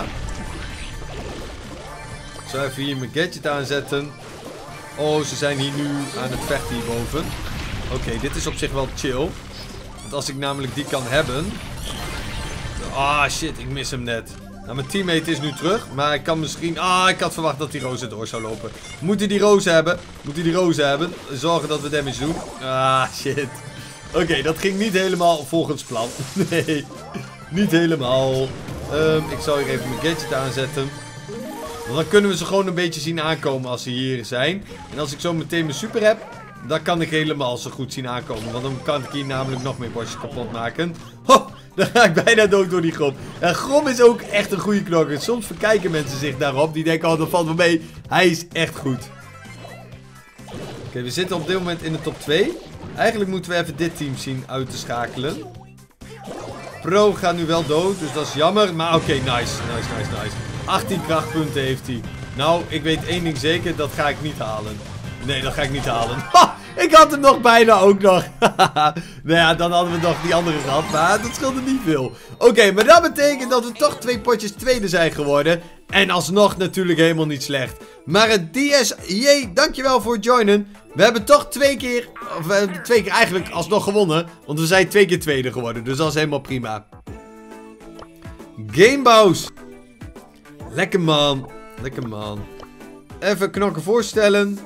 Ik zal even hier mijn gadget aanzetten. Oh, ze zijn hier nu aan het vechten hierboven. Oké, okay, dit is op zich wel chill. Want als ik namelijk die kan hebben... Ah, shit, ik mis hem net. Nou, mijn teammate is nu terug. Maar ik kan misschien... Ah, ik had verwacht dat die Rosa door zou lopen. Moet hij die Rosa hebben? Moet hij die Rosa hebben? Zorgen dat we damage doen. Ah, shit. Oké, okay, dat ging niet helemaal volgens plan. Nee, niet helemaal. Um, ik zal hier even mijn gadget aanzetten. Want dan kunnen we ze gewoon een beetje zien aankomen als ze hier zijn. En als ik zo meteen mijn super heb... Dan kan ik helemaal zo goed zien aankomen. Want dan kan ik hier namelijk nog meer bosjes kapot maken. Ho, dan ga ik bijna dood door die Grom. En Grom is ook echt een goede knokker. Soms verkijken mensen zich daarop. Die denken, oh, dat valt wel mee. Hij is echt goed. Oké, okay, we zitten op dit moment in de top twee. Eigenlijk moeten we even dit team zien uit te schakelen. Pro gaat nu wel dood, dus dat is jammer. Maar oké, okay, nice, nice, nice, nice. achttien krachtpunten heeft hij. Nou, ik weet één ding zeker. Dat ga ik niet halen. Nee, dat ga ik niet halen. Ha, ik had hem nog bijna ook nog. Nou ja, dan hadden we nog die andere gehad. Maar dat scheelde niet veel. Oké, okay, maar dat betekent dat we toch twee potjes tweede zijn geworden. En alsnog natuurlijk helemaal niet slecht. Maar het D S J, dankjewel voor het joinen. We hebben toch twee keer, of uh, twee keer eigenlijk alsnog gewonnen. Want we zijn twee keer tweede geworden. Dus dat is helemaal prima. Gamebows. Lekker man. Lekker man. Even knokken voorstellen.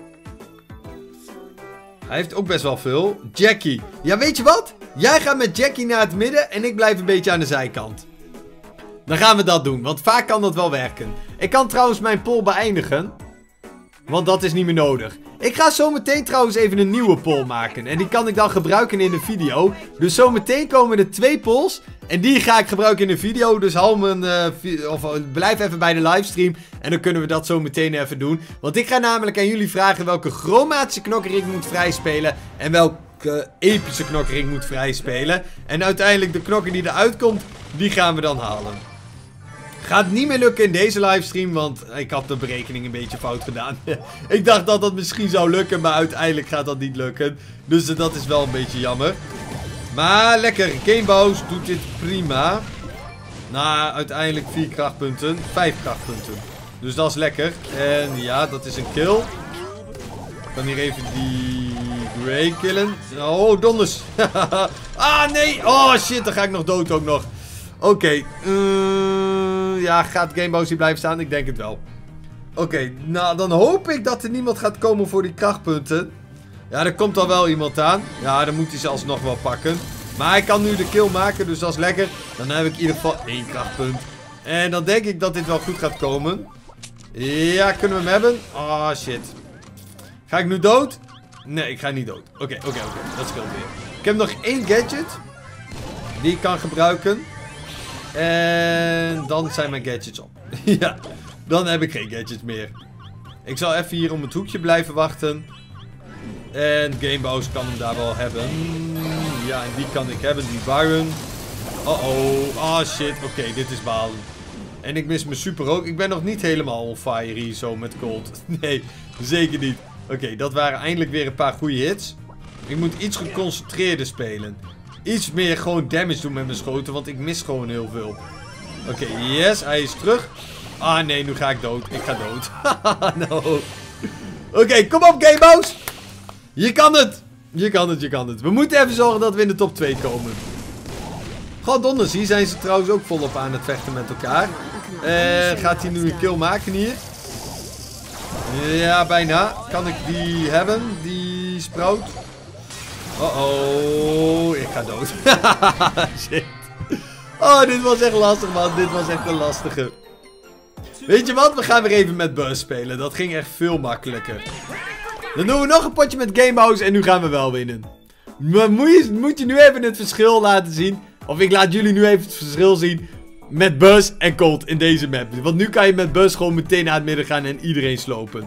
Hij heeft ook best wel veel. Jackie. Ja, weet je wat? Jij gaat met Jackie naar het midden en ik blijf een beetje aan de zijkant. Dan gaan we dat doen, want vaak kan dat wel werken. Ik kan trouwens mijn poll beëindigen. Want dat is niet meer nodig. Ik ga zo meteen trouwens even een nieuwe poll maken. En die kan ik dan gebruiken in de video. Dus zo meteen komen er twee polls. En die ga ik gebruiken in de video. Dus hou mijn, uh, of, uh, blijf even bij de livestream. En dan kunnen we dat zo meteen even doen. Want ik ga namelijk aan jullie vragen welke chromatische knokker ik moet vrijspelen. En welke uh, epische knokker ik moet vrijspelen. En uiteindelijk de knokker die eruit komt, die gaan we dan halen. Gaat niet meer lukken in deze livestream, want ik had de berekening een beetje fout gedaan. Ik dacht dat dat misschien zou lukken, maar uiteindelijk gaat dat niet lukken. Dus uh, dat is wel een beetje jammer. Maar lekker, Gamebows doet dit prima. Nou, uiteindelijk vier krachtpunten, vijf krachtpunten. Dus dat is lekker. En ja, dat is een kill. kan hier even die Grey killen. Oh, donders. Ah, nee. Oh, shit. Dan ga ik nog dood ook nog. Oké. Okay. Uh, ja, gaat Game Bowser blijven staan? Ik denk het wel. Oké. Okay. Nou, dan hoop ik dat er niemand gaat komen voor die krachtpunten. Ja, er komt al wel iemand aan. Ja, dan moet hij ze alsnog wel pakken. Maar hij kan nu de kill maken, dus dat is lekker. Dan heb ik in ieder geval één krachtpunt. En dan denk ik dat dit wel goed gaat komen. Ja, kunnen we hem hebben? Oh, shit. Ga ik nu dood? Nee, ik ga niet dood. Oké, okay, oké, okay, oké. Okay. Dat scheelt weer. Ik heb nog één gadget. Die ik kan gebruiken. En dan zijn mijn gadgets op. Ja, dan heb ik geen gadgets meer. Ik zal even hier om het hoekje blijven wachten. En Game Bowser kan hem daar wel hebben. Ja, en die kan ik hebben. Die Baron. Oh oh. Oh shit. Oké, okay, dit is balen. En ik mis mijn super ook. Ik ben nog niet helemaal on fire hier zo met Colt. Nee, zeker niet. Oké, okay, dat waren eindelijk weer een paar goede hits. Ik moet iets geconcentreerder spelen. Iets meer gewoon damage doen met mijn schoten. Want ik mis gewoon heel veel. Oké, okay, yes. Hij is terug. Ah nee, nu ga ik dood. Ik ga dood. No. Oké, okay, kom op Game Bowser. Je kan het! Je kan het, je kan het. We moeten even zorgen dat we in de top twee komen. God donders, hier zijn ze trouwens ook volop aan het vechten met elkaar. En uh, gaat hij nu een kill maken hier? Ja, bijna. Kan ik die hebben? Die sprout? Oh oh, ik ga dood. Shit. Oh, dit was echt lastig, man. Dit was echt een lastige. Weet je wat? We gaan weer even met Buzz spelen. Dat ging echt veel makkelijker. Dan doen we nog een potje met Game Bowser en nu gaan we wel winnen. Maar moet je, moet je nu even het verschil laten zien? Of ik laat jullie nu even het verschil zien met Buzz en Colt in deze map. Want nu kan je met Buzz gewoon meteen naar het midden gaan en iedereen slopen.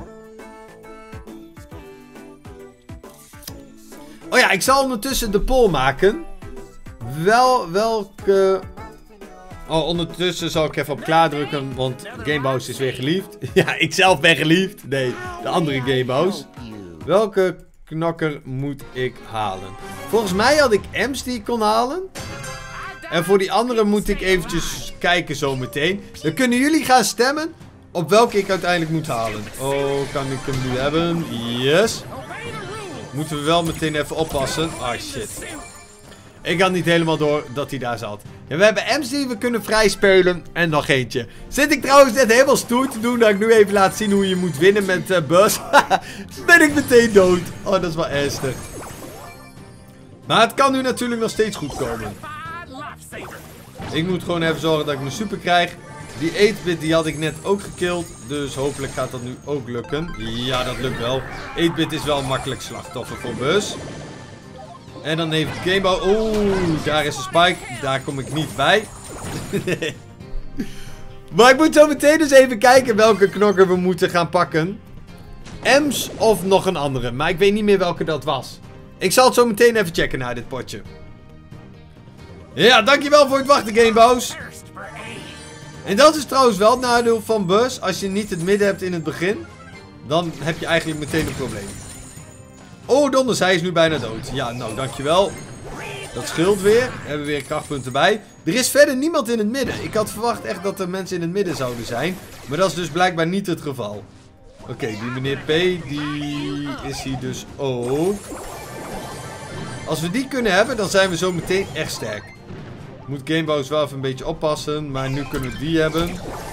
Oh ja, ik zal ondertussen de poll maken. Wel, welke... Oh, ondertussen zal ik even op klaar drukken, want Game Bowser is weer geliefd. Ja, ik zelf ben geliefd. Nee, de andere Game Bowser. Welke knokker moet ik halen? Volgens mij had ik Ems die ik kon halen. En voor die andere moet ik eventjes kijken zo meteen. Dan kunnen jullie gaan stemmen op welke ik uiteindelijk moet halen. Oh, kan ik hem nu hebben? Yes. Moeten we wel meteen even oppassen. Ah, shit. Ik had niet helemaal door dat hij daar zat. Ja, we hebben Ems die we kunnen vrij spelen. En nog eentje. Zit ik trouwens net helemaal stoer te doen dat ik nu even laat zien hoe je moet winnen met uh, Buzz. Ben ik meteen dood. Oh, dat is wel ernstig. Maar het kan nu natuurlijk nog steeds goed komen. Ik moet gewoon even zorgen dat ik mijn super krijg. Die acht bit die had ik net ook gekilld. Dus hopelijk gaat dat nu ook lukken. Ja, dat lukt wel. acht bit is wel een makkelijk slachtoffer voor Buzz. En dan heeft Game Bowser... Oeh, daar is een spike. Daar kom ik niet bij. Nee. Maar ik moet zo meteen dus even kijken welke knokker we moeten gaan pakken. Ems of nog een andere. Maar ik weet niet meer welke dat was. Ik zal het zo meteen even checken na dit potje. Ja, dankjewel voor het wachten, Game Bowser. En dat is trouwens wel het nadeel van Buzz. Als je niet het midden hebt in het begin, dan heb je eigenlijk meteen een probleem. Oh, donders, hij is nu bijna dood. Ja, nou, dankjewel. Dat scheelt weer. We hebben weer krachtpunten bij. Er is verder niemand in het midden. Ik had verwacht echt dat er mensen in het midden zouden zijn. Maar dat is dus blijkbaar niet het geval. Oké, okay, die meneer P, die is hier dus ook. Als we die kunnen hebben, dan zijn we zo meteen echt sterk. Moet Game Bowser wel even een beetje oppassen. Maar nu kunnen we die hebben.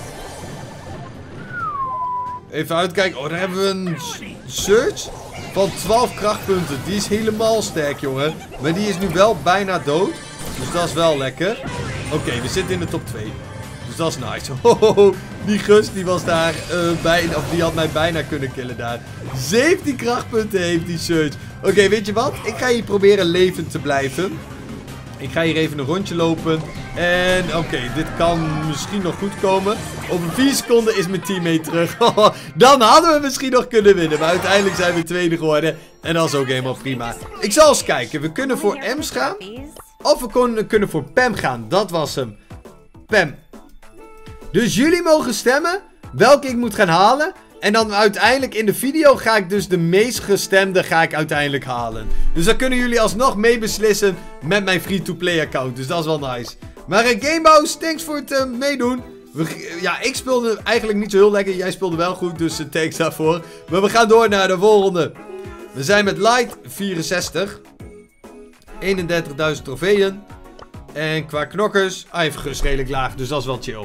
Even uitkijken. Oh, daar hebben we een Surge van twaalf krachtpunten. Die is helemaal sterk, jongen. Maar die is nu wel bijna dood. Dus dat is wel lekker. Oké, okay, we zitten in de top twee. Dus dat is nice. Hohoho, die Gus die was daar uh, bij, of die had mij bijna kunnen killen daar. zeventien krachtpunten heeft die Surge. Oké, okay, weet je wat? Ik ga hier proberen levend te blijven. Ik ga hier even een rondje lopen. En oké, okay, dit kan misschien nog goed komen. Over vier seconden is mijn teammate terug. Dan hadden we misschien nog kunnen winnen. Maar uiteindelijk zijn we tweede geworden. En dat is ook helemaal prima. Ik zal eens kijken. We kunnen voor Ems gaan. Of we kunnen voor Pam gaan. Dat was hem. Pam. Dus jullie mogen stemmen welke ik moet gaan halen. En dan uiteindelijk in de video ga ik dus de meest gestemde ga ik uiteindelijk halen. Dus dan kunnen jullie alsnog mee beslissen met mijn free-to-play account. Dus dat is wel nice. Maar uh, Game Bowser, thanks voor het uh, meedoen. We, ja, ik speelde eigenlijk niet zo heel lekker. Jij speelde wel goed, dus uh, thanks daarvoor. Maar we gaan door naar de volgende. We zijn met Light vierenzestig. eenendertigduizend trofeeën. En qua knokkers, Ivgus redelijk laag, dus dat is wel chill.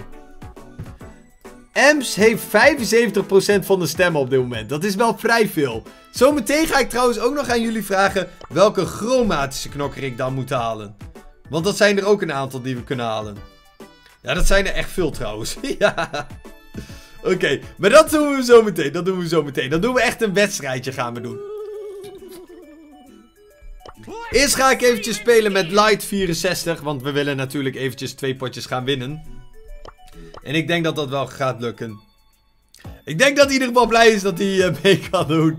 Ems heeft vijfenzeventig procent van de stemmen op dit moment. Dat is wel vrij veel. Zometeen ga ik trouwens ook nog aan jullie vragen welke chromatische knokker ik dan moet halen. Want dat zijn er ook een aantal die we kunnen halen. Ja, dat zijn er echt veel trouwens. Ja. Oké, okay, maar dat doen we zo meteen. Dat doen we zo meteen. Dan doen we echt een wedstrijdje gaan we doen. Eerst ga ik eventjes spelen met Light vierenzestig. Want we willen natuurlijk eventjes twee potjes gaan winnen. En ik denk dat dat wel gaat lukken. Ik denk dat hij in ieder geval blij is dat hij uh, mee kan doen.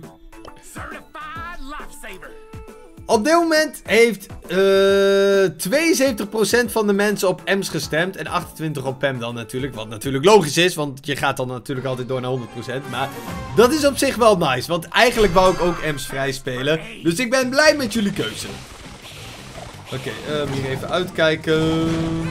Op dit moment heeft uh, tweeënzeventig procent van de mensen op Ems gestemd. En achtentwintig procent op Pam dan natuurlijk. Wat natuurlijk logisch is, want je gaat dan natuurlijk altijd door naar honderd procent. Maar dat is op zich wel nice. Want eigenlijk wou ik ook Ems vrij spelen. Dus ik ben blij met jullie keuze. Oké, okay, um, hier even uitkijken.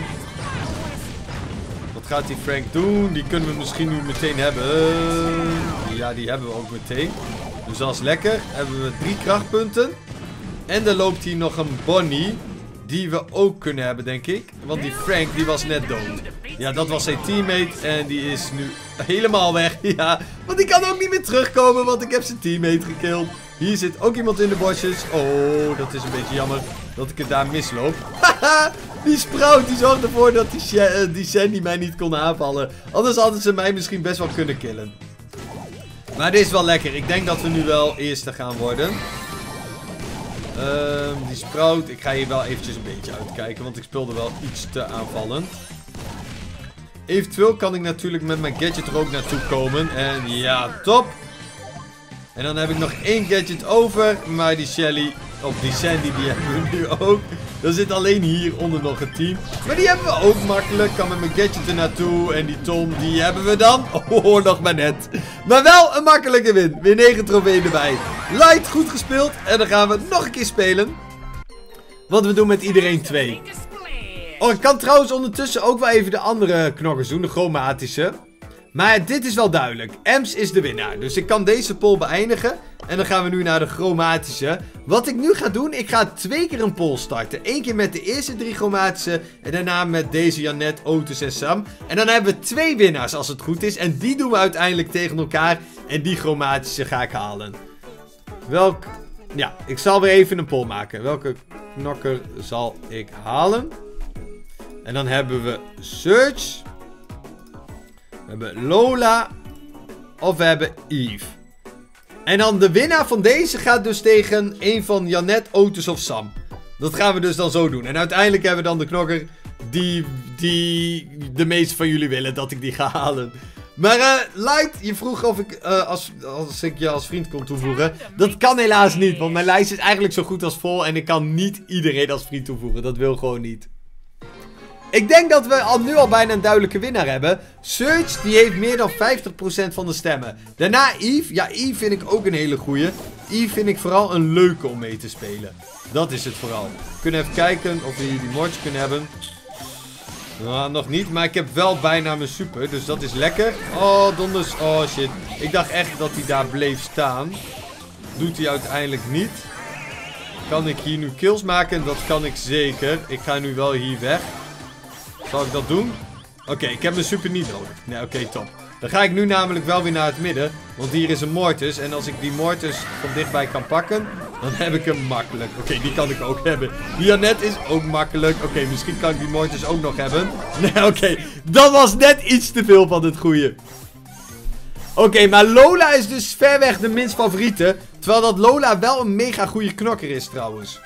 Wat gaat die Frank doen? Die kunnen we misschien nu meteen hebben. Ja, die hebben we ook meteen. Dus dat is lekker. Hebben we drie krachtpunten. En er loopt hier nog een Bonnie. Die we ook kunnen hebben, denk ik. Want die Frank, die was net dood. Ja, dat was zijn teammate. En die is nu helemaal weg. Ja, want die kan ook niet meer terugkomen. Want ik heb zijn teammate gekilld. Hier zit ook iemand in de bosjes. Oh, dat is een beetje jammer dat ik het daar misloop. Haha, die Sprout die zorgde ervoor dat die, uh, die Sandy mij niet kon aanvallen. Anders hadden ze mij misschien best wel kunnen killen. Maar dit is wel lekker. Ik denk dat we nu wel eerste gaan worden. Um, die Sprout, ik ga hier wel eventjes een beetje uitkijken, want ik speelde wel iets te aanvallend. Eventueel kan ik natuurlijk met mijn gadget er ook naartoe komen. En ja, top. En dan heb ik nog één gadget over, maar die Shelly, of die Sandy, die hebben we nu ook. Er zit alleen hieronder nog een team. Maar die hebben we ook makkelijk. Kan met mijn gadget er naartoe. En die Tom, die hebben we dan. Oh, nog maar net. Maar wel een makkelijke win. Weer negen trofeeën erbij. Light, goed gespeeld. En dan gaan we nog een keer spelen. Want we doen met iedereen twee. Oh, ik kan trouwens ondertussen ook wel even de andere knokkers doen. De chromatische. Maar dit is wel duidelijk. Ems is de winnaar. Dus ik kan deze poll beëindigen. En dan gaan we nu naar de chromatische. Wat ik nu ga doen, ik ga twee keer een poll starten. Eén keer met de eerste drie chromatische. En daarna met deze Janet, Otis en Sam. En dan hebben we twee winnaars als het goed is. En die doen we uiteindelijk tegen elkaar. En die chromatische ga ik halen. Welk... Ja, ik zal weer even een poll maken. Welke knokker zal ik halen? En dan hebben we Surge. We hebben Lola. Of we hebben Eve. En dan de winnaar van deze gaat dus tegen een van Janet, Otis of Sam. Dat gaan we dus dan zo doen. En uiteindelijk hebben we dan de knokker die, die de meeste van jullie willen dat ik die ga halen. Maar uh, Light, je vroeg of ik, uh, als, als ik je als vriend kon toevoegen. Dat kan helaas niet, want mijn lijst is eigenlijk zo goed als vol. En ik kan niet iedereen als vriend toevoegen. Dat wil gewoon niet. Ik denk dat we al nu al bijna een duidelijke winnaar hebben. Surge, die heeft meer dan vijftig procent van de stemmen. Daarna Eve. Ja, Eve vind ik ook een hele goeie. Eve vind ik vooral een leuke om mee te spelen. Dat is het vooral. We kunnen even kijken of we hier die mortje kunnen hebben. Nou, nog niet. Maar ik heb wel bijna mijn super. Dus dat is lekker. Oh, donders. Oh, shit. Ik dacht echt dat hij daar bleef staan. Doet hij uiteindelijk niet. Kan ik hier nu kills maken? Dat kan ik zeker. Ik ga nu wel hier weg. Zal ik dat doen? Oké, okay, ik heb mijn super niet nodig. Nee, oké, okay, top. Dan ga ik nu namelijk wel weer naar het midden. Want hier is een Mortis. En als ik die Mortis van dichtbij kan pakken, dan heb ik hem makkelijk. Oké, okay, die kan ik ook hebben. Die Janet is ook makkelijk. Oké, okay, misschien kan ik die Mortis ook nog hebben. Nee, oké. Okay. Dat was net iets te veel van het goede. Oké, okay, maar Lola is dus ver weg de minst favoriete. Terwijl dat Lola wel een mega goede knokker is trouwens.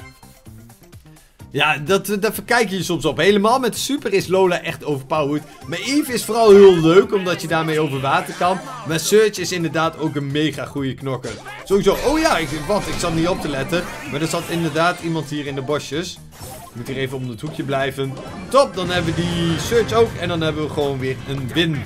Ja, dat, dat verkijk je je soms op. Helemaal met super is Lola echt overpowered. Maar Eve is vooral heel leuk, omdat je daarmee over water kan. Maar Surge is inderdaad ook een mega goede knokker. Sowieso, oh ja, ik, wat, ik zat niet op te letten. Maar er zat inderdaad iemand hier in de bosjes. Ik moet hier even om het hoekje blijven. Top, dan hebben we die Surge ook. En dan hebben we gewoon weer een win.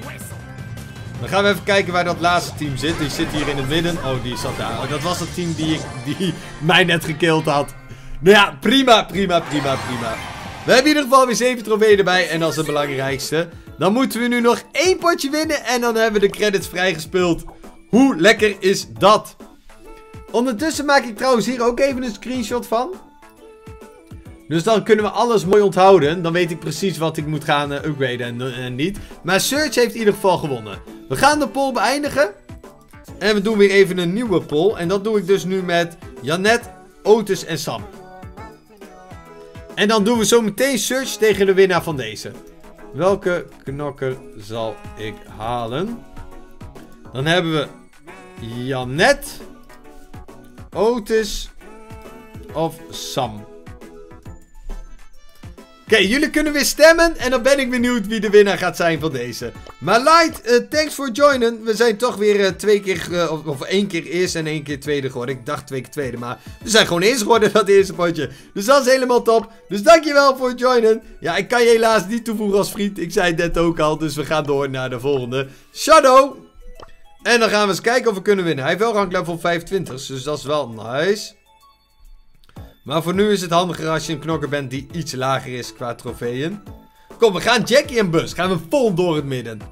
Dan gaan we even kijken waar dat laatste team zit. Die zit hier in het midden. Oh, die zat daar. Oh, dat was het team die, ik, die mij net gekillt had. Nou ja, prima, prima, prima, prima. We hebben in ieder geval weer zeven trofeeën erbij. En dat is het belangrijkste. Dan moeten we nu nog één potje winnen. En dan hebben we de credits vrijgespeeld. Hoe lekker is dat? Ondertussen maak ik trouwens hier ook even een screenshot van. Dus dan kunnen we alles mooi onthouden. Dan weet ik precies wat ik moet gaan uh, upgraden en, en niet. Maar Surge heeft in ieder geval gewonnen. We gaan de poll beëindigen. En we doen weer even een nieuwe poll. En dat doe ik dus nu met Jeannette, Otis en Sam. En dan doen we zo meteen Surge tegen de winnaar van deze. Welke knokker zal ik halen? Dan hebben we Jeannette, Otis of Sam. Oké, okay, jullie kunnen weer stemmen en dan ben ik benieuwd wie de winnaar gaat zijn van deze. Maar Light, uh, thanks voor joinen. We zijn toch weer uh, twee keer, uh, of, of één keer eerst en één keer tweede geworden. Ik dacht twee keer tweede, maar we zijn gewoon eerst geworden dat eerste potje. Dus dat is helemaal top. Dus dankjewel voor het joinen. Ja, ik kan je helaas niet toevoegen als vriend. Ik zei het net ook al, dus we gaan door naar de volgende. Shadow. En dan gaan we eens kijken of we kunnen winnen. Hij heeft wel ranglevel vijfentwintig, dus dat is wel nice. Maar voor nu is het handiger als je een knokker bent die iets lager is qua trofeeën. Kom, we gaan Jackie en Buzz. Gaan we vol door het midden.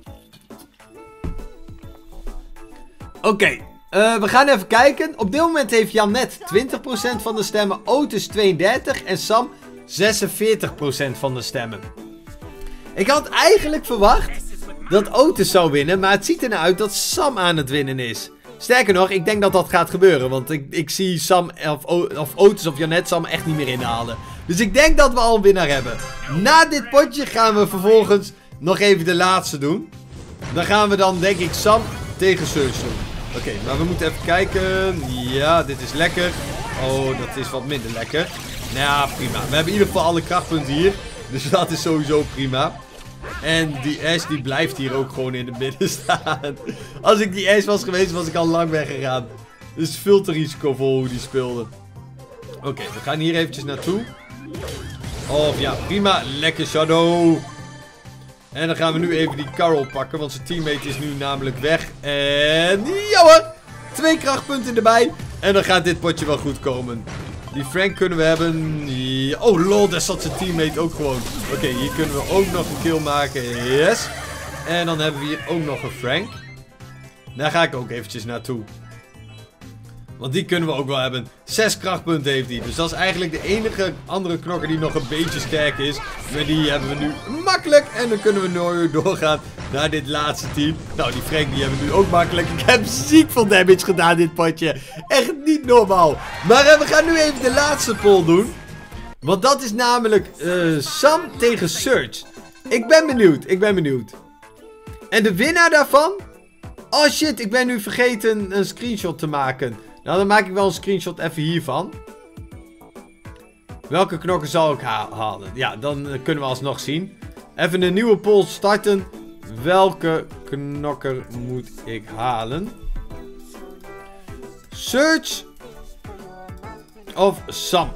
Oké, okay, uh, we gaan even kijken. Op dit moment heeft Jeannette twintig procent van de stemmen, Otis tweeëndertig procent en Sam zesenveertig procent van de stemmen. Ik had eigenlijk verwacht dat Otis zou winnen, maar het ziet er nou uit dat Sam aan het winnen is. Sterker nog, ik denk dat dat gaat gebeuren. Want ik, ik zie Sam of, of Otis of Jeannette Sam echt niet meer inhalen. Dus ik denk dat we al een winnaar hebben. Na dit potje gaan we vervolgens nog even de laatste doen. Dan gaan we dan denk ik Sam tegen Surge doen. Oké, okay, maar we moeten even kijken. Ja, dit is lekker. Oh, dat is wat minder lekker. Nou ja, prima. We hebben in ieder geval alle krachtpunten hier. Dus dat is sowieso prima. En die Ash die blijft hier ook gewoon in het midden staan. Als ik die Ash was geweest, was ik al lang weggegaan. Dus veel te risicovol hoe die speelde. Oké, okay, we gaan hier eventjes naartoe. Oh ja, prima. Lekker Shadow. En dan gaan we nu even die Carol pakken. Want zijn teammate is nu namelijk weg. En ja hoor. Twee krachtpunten erbij. En dan gaat dit potje wel goed komen. Die Frank kunnen we hebben. Oh lol, daar zat zijn teammate ook gewoon. Oké, okay, hier kunnen we ook nog een kill maken. Yes. En dan hebben we hier ook nog een Frank. Daar ga ik ook eventjes naartoe. Want die kunnen we ook wel hebben. Zes krachtpunten heeft hij. Dus dat is eigenlijk de enige andere knokker die nog een beetje sterk is. Maar die hebben we nu makkelijk. En dan kunnen we nu doorgaan naar dit laatste team. Nou, die Frank die hebben we nu ook makkelijk. Ik heb ziek veel damage gedaan dit potje. Echt niet normaal. Maar uh, we gaan nu even de laatste poll doen. Want dat is namelijk uh, Sam tegen Surge. Ik ben benieuwd. Ik ben benieuwd. En de winnaar daarvan... Oh shit, ik ben nu vergeten een screenshot te maken. Nou, dan maak ik wel een screenshot even hiervan. Welke knokker zal ik ha halen? Ja, dan uh, kunnen we alsnog zien. Even een nieuwe poll starten. Welke knokker moet ik halen? Surge of Sam?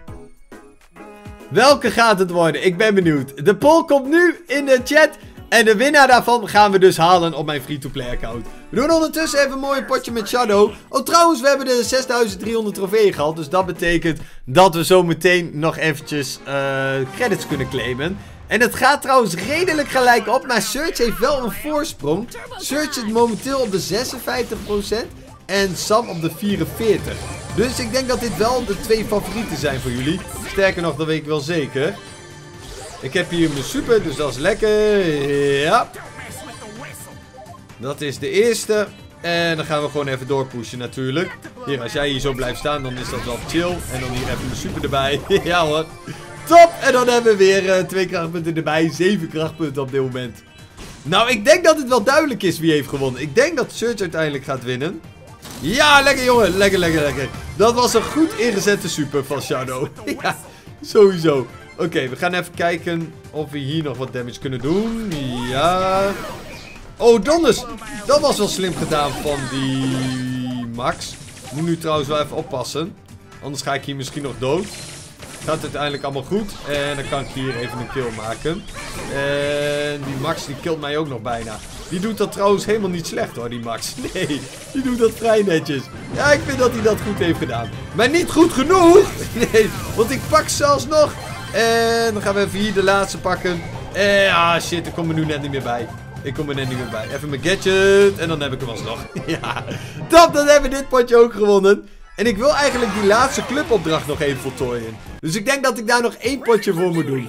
Welke gaat het worden? Ik ben benieuwd. De poll komt nu in de chat. En de winnaar daarvan gaan we dus halen op mijn free-to-play account. We doen ondertussen even een mooi potje met Shadow. Oh trouwens, we hebben de zesduizend driehonderd trofeeën gehaald. Dus dat betekent dat we zo meteen nog eventjes uh, credits kunnen claimen. En het gaat trouwens redelijk gelijk op. Maar Surge heeft wel een voorsprong. Surge zit momenteel op de zesenvijftig procent. En Sam op de vierenveertig procent. Dus ik denk dat dit wel de twee favorieten zijn voor jullie. Sterker nog, dat weet ik wel zeker. Ik heb hier mijn super, dus dat is lekker. Ja. Dat is de eerste. En dan gaan we gewoon even doorpushen natuurlijk. Hier, als jij hier zo blijft staan, dan is dat wel chill. En dan hier even mijn super erbij. Ja hoor. Top! En dan hebben we weer uh, twee krachtpunten erbij. Zeven krachtpunten op dit moment. Nou, ik denk dat het wel duidelijk is wie heeft gewonnen. Ik denk dat Surge uiteindelijk gaat winnen. Ja, lekker jongen. Lekker, lekker, lekker. Dat was een goed ingezette super van Shadow. Ja, sowieso. Oké, okay, we gaan even kijken of we hier nog wat damage kunnen doen. Ja. Oh, donders. Dat was wel slim gedaan van die Max. Moet nu trouwens wel even oppassen. Anders ga ik hier misschien nog dood. Gaat uiteindelijk allemaal goed. En dan kan ik hier even een kill maken. En die Max die killt mij ook nog bijna. Die doet dat trouwens helemaal niet slecht hoor, die Max. Nee, die doet dat vrij netjes. Ja, ik vind dat hij dat goed heeft gedaan. Maar niet goed genoeg. Nee, want ik pak zelfs nog. En dan gaan we even hier de laatste pakken. En ah shit, ik kom er nu net niet meer bij. ik kom er net niet meer bij. Even mijn gadget. En dan heb ik hem alsnog. Ja. Top, dan hebben we dit potje ook gewonnen. En ik wil eigenlijk die laatste clubopdracht nog even voltooien. Dus ik denk dat ik daar nog één potje voor moet doen.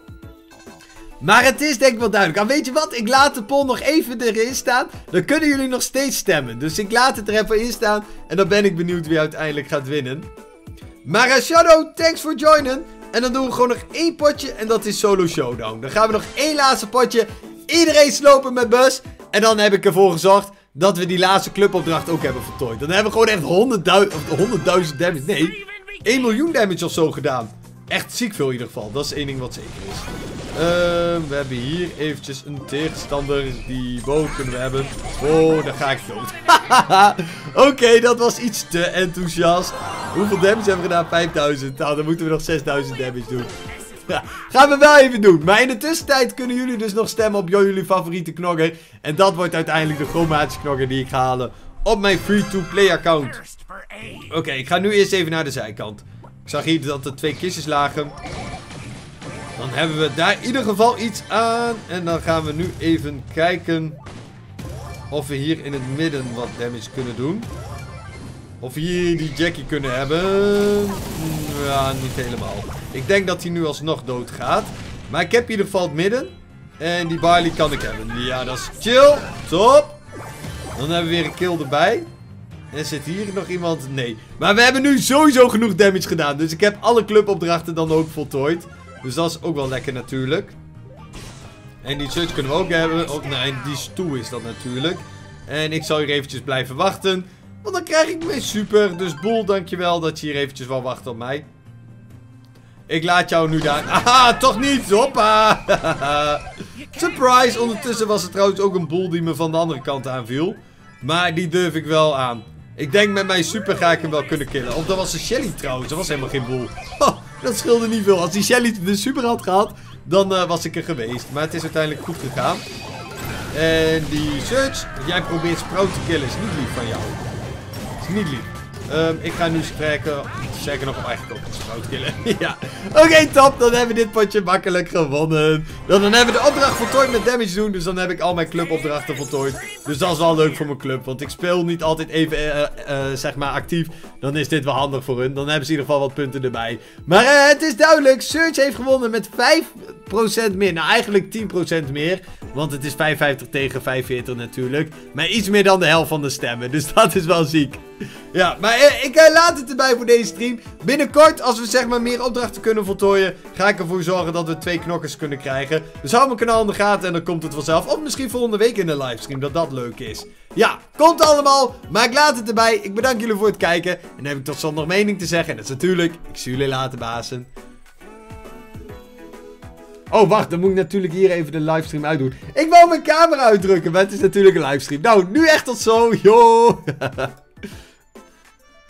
Maar het is denk ik wel duidelijk. En weet je wat? Ik laat de poll nog even erin staan. Dan kunnen jullie nog steeds stemmen. Dus ik laat het er even in staan. En dan ben ik benieuwd wie uiteindelijk gaat winnen. Maar uh, Shadow, thanks voor joinen. En dan doen we gewoon nog één potje. En dat is Solo Showdown. Dan gaan we nog één laatste potje. Iedereen slopen met Buzz. En dan heb ik ervoor gezorgd dat we die laatste clubopdracht ook hebben voltooid. Dan hebben we gewoon echt honderdduizend damage. Nee, één miljoen damage of zo gedaan. Echt ziek veel in ieder geval. Dat is één ding wat zeker is. Uh, we hebben hier eventjes een tegenstander. Die bow kunnen we hebben. Oh, daar ga ik dood. Oké, okay, dat was iets te enthousiast. Hoeveel damage hebben we gedaan? vijfduizend. Nou, dan moeten we nog zesduizend damage doen. Ja, gaan we wel even doen. Maar in de tussentijd kunnen jullie dus nog stemmen op jullie favoriete knogger. En dat wordt uiteindelijk de chromatische knogger die ik ga halen op mijn free-to-play account. Oké, okay, ik ga nu eerst even naar de zijkant. Ik zag hier dat er twee kistjes lagen. Dan hebben we daar in ieder geval iets aan. En dan gaan we nu even kijken of we hier in het midden wat damage kunnen doen. Of we hier die Jackie kunnen hebben. Ja, niet helemaal. Ik denk dat hij nu alsnog dood gaat. Maar ik heb in ieder geval het midden. En die Barley kan ik hebben. Ja, dat is chill. Top. Dan hebben we weer een kill erbij. En zit hier nog iemand? Nee. Maar we hebben nu sowieso genoeg damage gedaan. Dus ik heb alle clubopdrachten dan ook voltooid. Dus dat is ook wel lekker natuurlijk. En die search kunnen we ook hebben. Oh, nee, die stoel is dat natuurlijk. En ik zal hier eventjes blijven wachten. Want dan krijg ik mee super. Dus Boel, dankjewel dat je hier eventjes wel wacht op mij. Ik laat jou nu daar... Aha, toch niet. Hoppa. Surprise. Ondertussen was er trouwens ook een Boel die me van de andere kant aanviel. Maar die durf ik wel aan. Ik denk met mijn super ga ik hem wel kunnen killen. Of dat was een Shelly trouwens. Dat was helemaal geen Boel. Oh, dat scheelde niet veel. Als die Shelly de super had gehad, dan uh, was ik er geweest. Maar het is uiteindelijk goed gegaan. En die Search, jij probeert Sprout te killen, is niet lief van jou. Is niet lief. Um, ik ga nu spreken. Zeker nog op eigen kop Sprout killen. Ja. Oké, okay, top. Dan hebben we dit potje makkelijk gewonnen. Dan, dan hebben we de opdracht voltooid met damage doen. Dus dan heb ik al mijn clubopdrachten voltooid. Dus dat is wel leuk voor mijn club. Want ik speel niet altijd even, uh, uh, zeg maar, actief. Dan is dit wel handig voor hun. Dan hebben ze in ieder geval wat punten erbij. Maar uh, het is duidelijk. Search heeft gewonnen met vijf procent meer. Nou, eigenlijk tien procent meer. Want het is vijfenvijftig tegen vijfenveertig natuurlijk. Maar iets meer dan de helft van de stemmen. Dus dat is wel ziek. Ja, maar uh, ik uh, laat het erbij voor deze stream. Binnenkort, als we zeg maar meer opdrachten kunnen voltooien, ga ik ervoor zorgen dat we twee knokkers kunnen krijgen. Dus hou mijn kanaal in de gaten en dan komt het vanzelf. Of misschien volgende week in de livestream, dat dat leuk is. Ja, komt allemaal. Maar ik laat het erbij. Ik bedank jullie voor het kijken. En dan heb ik tot slot nog mening te zeggen. En dat is natuurlijk, ik zie jullie later, bazen. Oh, wacht, dan moet ik natuurlijk hier even de livestream uitdoen. Ik wou mijn camera uitdrukken, maar het is natuurlijk een livestream. Nou, nu echt tot zo. Yo.